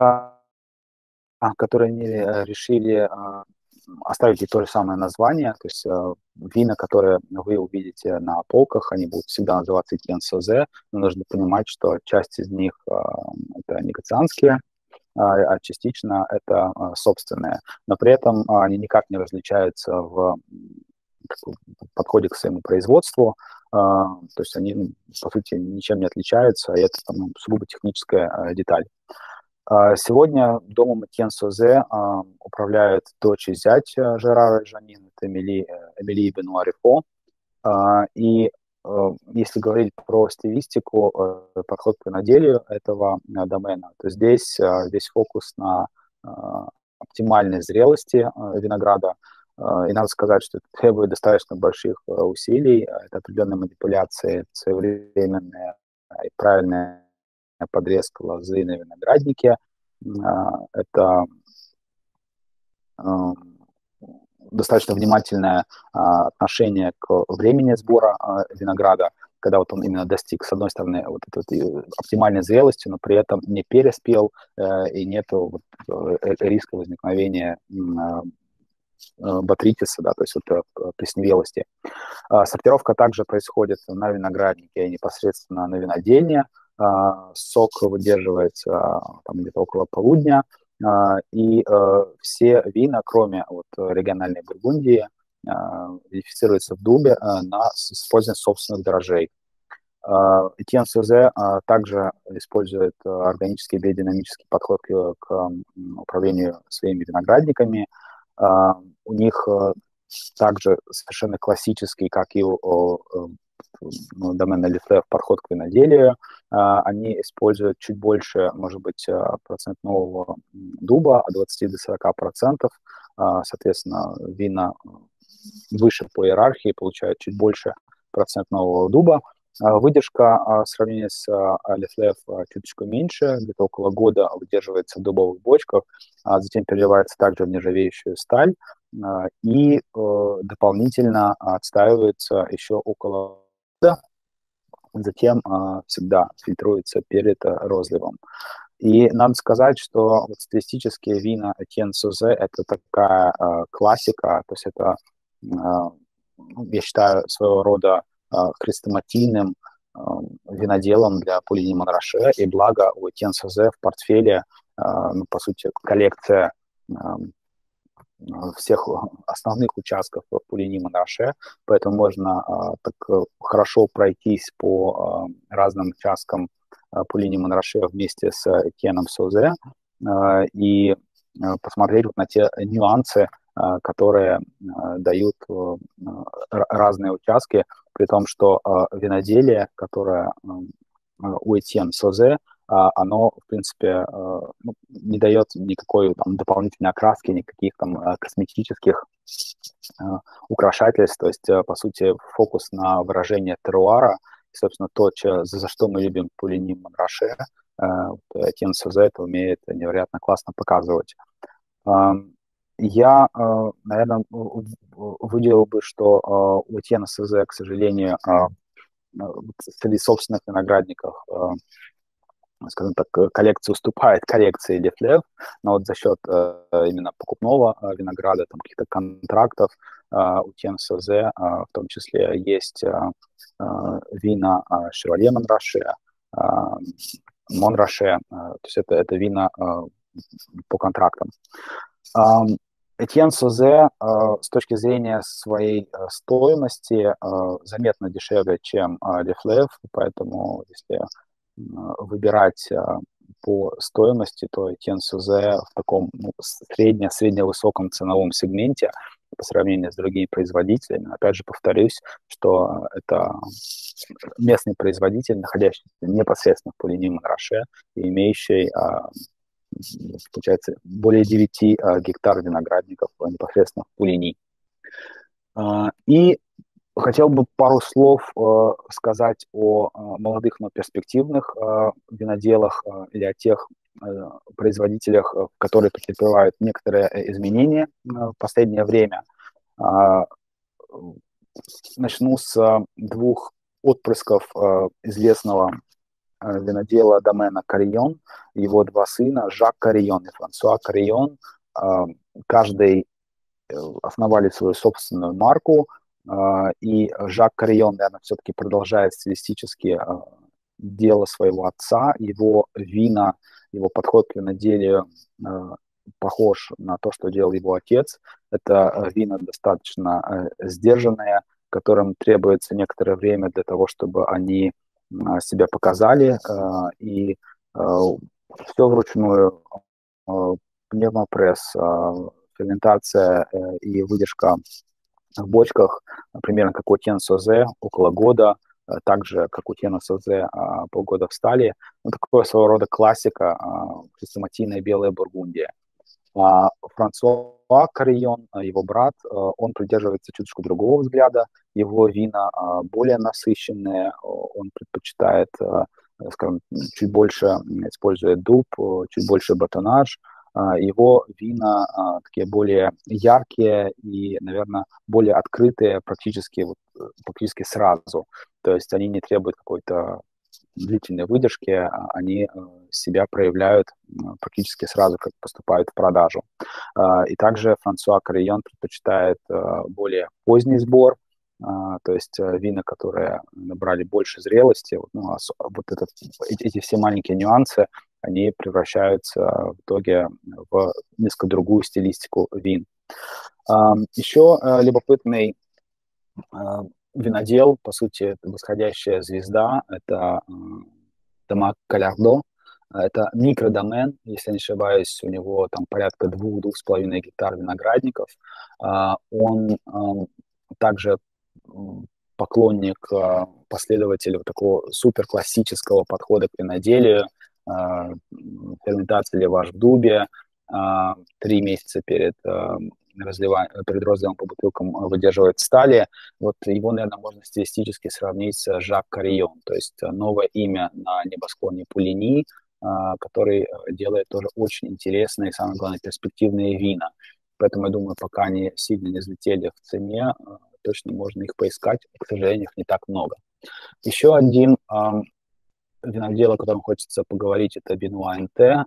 которые они решили оставить и то же самое название, то есть вина, которые вы увидите на полках, они будут всегда называться Этьен Созе, но нужно понимать, что часть из них это негацианские, а частично это собственные, но при этом они никак не различаются в подходе к своему производству, то есть они, по сути, ничем не отличаются, и это там, сугубо техническая деталь. Сегодня домом Этьен Созе управляет дочь и зять Жерара и Жанин, это Эмили и Бенуа Рифо. И если говорить про стилистику, подход к виноделию этого домена, то здесь весь фокус на оптимальной зрелости винограда. И надо сказать, что это требует достаточно больших усилий, это определенные манипуляции, своевременные и правильные подрезка лозы на винограднике. Это достаточно внимательное отношение к времени сбора винограда, когда вот он именно достиг, с одной стороны, вот этой оптимальной зрелости, но при этом не переспел и нет риска возникновения ботритиса, да, то есть вот плесневелости. Сортировка также происходит на винограднике непосредственно на винодельне. Сок выдерживается там где-то около полудня, и все вина, кроме вот региональной Бургундии, верифицируются в дубе с использованием собственных дрожжей. Этьен Созе также использует органический биодинамический подход к управлению своими виноградниками. У них также совершенно классический, как и у домена Лефлер, подход к виноделию. Они используют чуть больше, может быть, процент нового дуба, от 20 до 40%. Соответственно, вина выше по иерархии получают чуть больше процент нового дуба. Выдержка в сравнении с Лефлер чуточку меньше, где-то около года выдерживается в дубовых бочках, затем переливается также в нержавеющую сталь и дополнительно отстаивается еще около года, затем всегда фильтруется перед розливом. И надо сказать, что вот стилистические вина Этьен Созе – это такая классика, то есть это, я считаю, своего рода хрестоматийным виноделом для Пулини Монраше, и благо у Этьен Созе в портфеле, по сути, коллекция всех основных участков в Пулини Монраше, поэтому можно так хорошо пройтись по разным участкам Пулини Монраше вместе с Этьеном Созе и посмотреть вот на те нюансы, которые дают разные участки, при том, что виноделие, которое у Этьен Созе, оно, в принципе, не дает никакой там дополнительной окраски, никаких там косметических украшательств. То есть, по сути, фокус на выражение теруара, и, собственно, то, за что мы любим Пулини Монраше, Этьен Созе это умеет невероятно классно показывать. Я, наверное, выделил бы, что у Этьена Созе, к сожалению, среди собственных виноградников, скажем так, коллекция уступает коррекции Лефлер, но вот за счет именно покупного винограда, там каких-то контрактов у Этьена Созе в том числе есть вина Шевалье Монраше, Монраше, то есть это вина по контрактам. Этьен Созе с точки зрения своей стоимости заметно дешевле, чем Лефлер, поэтому если выбирать по стоимости, то Этьен Созе в таком средне-высоком ценовом сегменте по сравнению с другими производителями. Опять же, повторюсь, что это местный производитель, находящийся непосредственно в Пулини Монраше и имеющий получается, более 9 гектар виноградников непосредственно в Пулини. И хотел бы пару слов сказать о молодых, но перспективных виноделах или о тех производителях, которые претерпевают некоторые изменения в последнее время. Начну с двух отпрысков известного винодела домена Карийон, его два сына, Жак Карийон и Франсуа Карийон. Каждый основали свою собственную марку, и Жак Карийон, наверное, все-таки продолжает стилистически дело своего отца. Его вина, его подход к виноделию похож на то, что делал его отец. Это вина достаточно сдержанные, которым требуется некоторое время для того, чтобы они себя показали. И все вручную, пневмопресс, ферментация и выдержка в бочках, примерно как у Тен Созе, около года, также как у Тена Созе, полгода в стали. Ну, такое своего рода классика, хрестоматийная белая Бургундия. Франсуа Карийон, его брат, он придерживается чуточку другого взгляда. Его вина более насыщенные, он предпочитает, скажем, чуть больше использует дуб, чуть больше батонаж. Его вина такие более яркие и, наверное, более открытые практически сразу. То есть они не требуют какой-то длительной выдержки, они себя проявляют практически сразу, как поступают в продажу. И также Франсуа Карийон предпочитает более поздний сбор, то есть вина, которые набрали больше зрелости. Эти все маленькие нюансы, они превращаются в итоге в несколько другую стилистику вин. Еще любопытный винодел, по сути, восходящая звезда, это Тома Калярдо. Это микродомен, если не ошибаюсь, у него там порядка 2-2,5 гектар виноградников. Он также поклонник, последователь вот такого суперклассического подхода к виноделию, ферментация леваш в дубе, 3 месяца перед розливом по бутылкам выдерживает стали. Вот его, наверное, можно стилистически сравнить с Жак Карийон, то есть новое имя на небосклоне Пулини, который делает тоже очень интересные и, самое главное, перспективные вина. Поэтому, я думаю, пока они сильно не взлетели в цене, точно можно их поискать. К сожалению, их не так много. Еще один винодел, о котором хочется поговорить, это Бенуа НТ.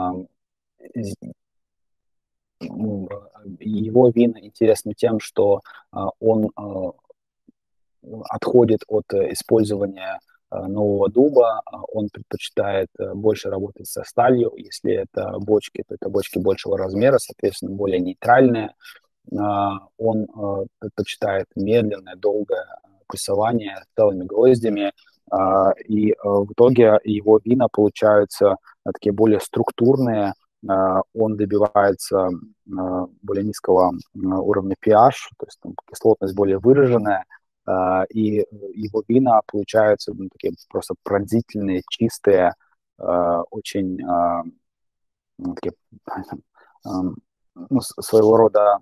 Его вина интересны тем, что он отходит от использования нового дуба, он предпочитает больше работать со сталью. Если это бочки, то это бочки большего размера, соответственно, более нейтральные. Он предпочитает медленное, долгое прессование целыми гроздями, и в итоге его вина получаются такие более структурные. Он добивается более низкого уровня pH, то есть там кислотность более выраженная, и его вина получаются такие просто пронзительные, чистые, очень такие, своего рода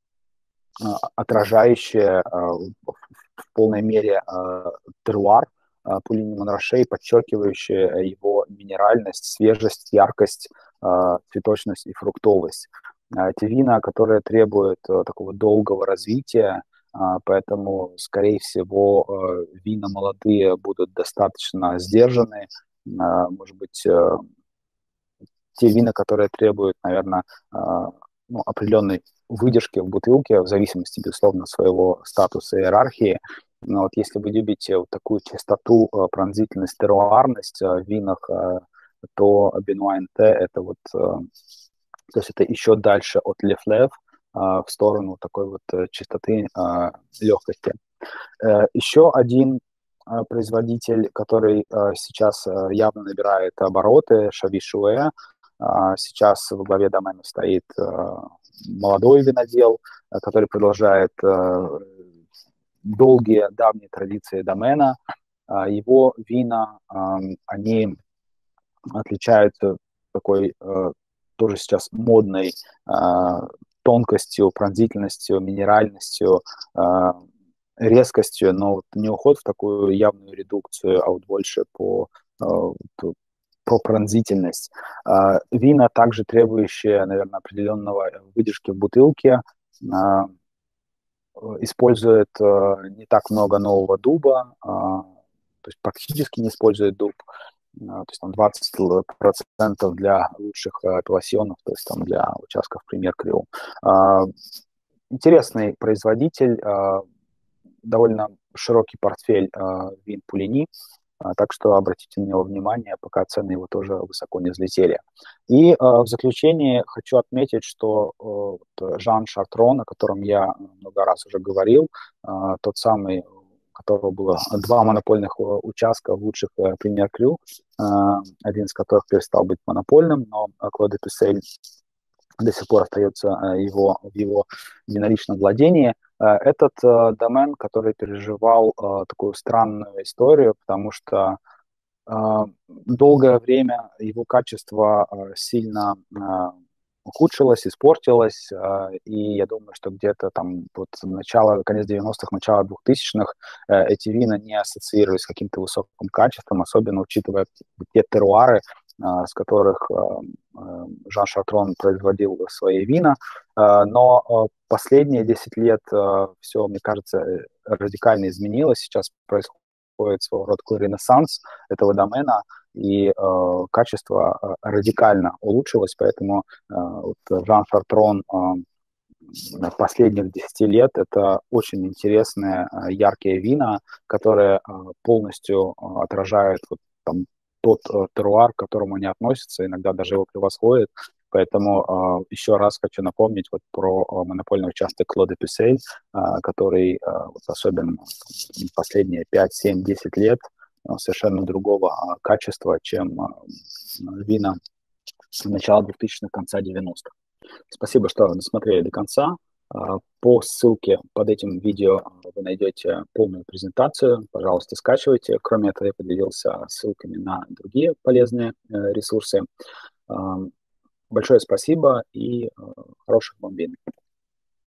отражающие в полной мере теруар Пулини-Монраше, подчеркивающие его минеральность, свежесть, яркость, цветочность и фруктовость. Эти вина, которые требуют такого долгого развития, поэтому, скорее всего, вина молодые будут достаточно сдержаны. Может быть, те вина, которые требуют, наверное, определенной выдержки в бутылке, в зависимости, безусловно, от своего статуса и иерархии. Но вот если вы любите вот такую чистоту, пронзительность, теруарность в винах, то Бенуа НТ это вот, то есть это еще дальше от Лефлев в сторону такой вот чистоты, легкости. Еще один производитель, который сейчас явно набирает обороты, Шави-Шуэ. Сейчас во главе домена стоит молодой винодел, который продолжает долгие, давние традиции домена. Его вина, они отличаются такой тоже сейчас модной тонкостью, пронзительностью, минеральностью, резкостью, но вот не уход в такую явную редукцию, а вот больше про пронзительность. Вина, также требующие, наверное, определенного выдержки в бутылке, использует не так много нового дуба, то есть практически не использует дуб, то есть там 20% для лучших апелласьонов, то есть там для участков Premier Cru. Интересный производитель, довольно широкий портфель вин Пулини, так что обратите на него внимание, пока цены его тоже высоко не взлетели. И в заключение хочу отметить, что Жан Шартрон, о котором я много раз уже говорил, тот самый, у которого было два монопольных участка в лучших Premier Cru, один из которых перестал быть монопольным, но Клод де Пюссель до сих пор остается в его единоличном владении. Этот домен, который переживал такую странную историю, потому что долгое время его качество сильно ухудшилось, испортилось, и я думаю, что где-то там вот конец 90-х, начало 2000-х эти вина не ассоциировались с каким-то высоким качеством, особенно учитывая те теруары, с которых Жан Шартрон производил свои вина. Но последние 10 лет все, мне кажется, радикально изменилось. Сейчас происходит своего рода ренессанс этого домена, и качество радикально улучшилось, поэтому вот Жан Шартрон последних 10 лет это очень интересные, яркие вина, которые полностью отражают вот, там, тот теруар, к которому они относятся, иногда даже его превосходят. Поэтому еще раз хочу напомнить вот про монопольный участок Клод де Пюссель, который вот особенно последние 5, 7, 10 лет совершенно другого качества, чем вина начала 2000-х, конца 90-х. Спасибо, что досмотрели до конца. По ссылке под этим видео вы найдете полную презентацию. Пожалуйста, скачивайте. Кроме этого, я поделился ссылками на другие полезные ресурсы. Большое спасибо и хороших вам вин.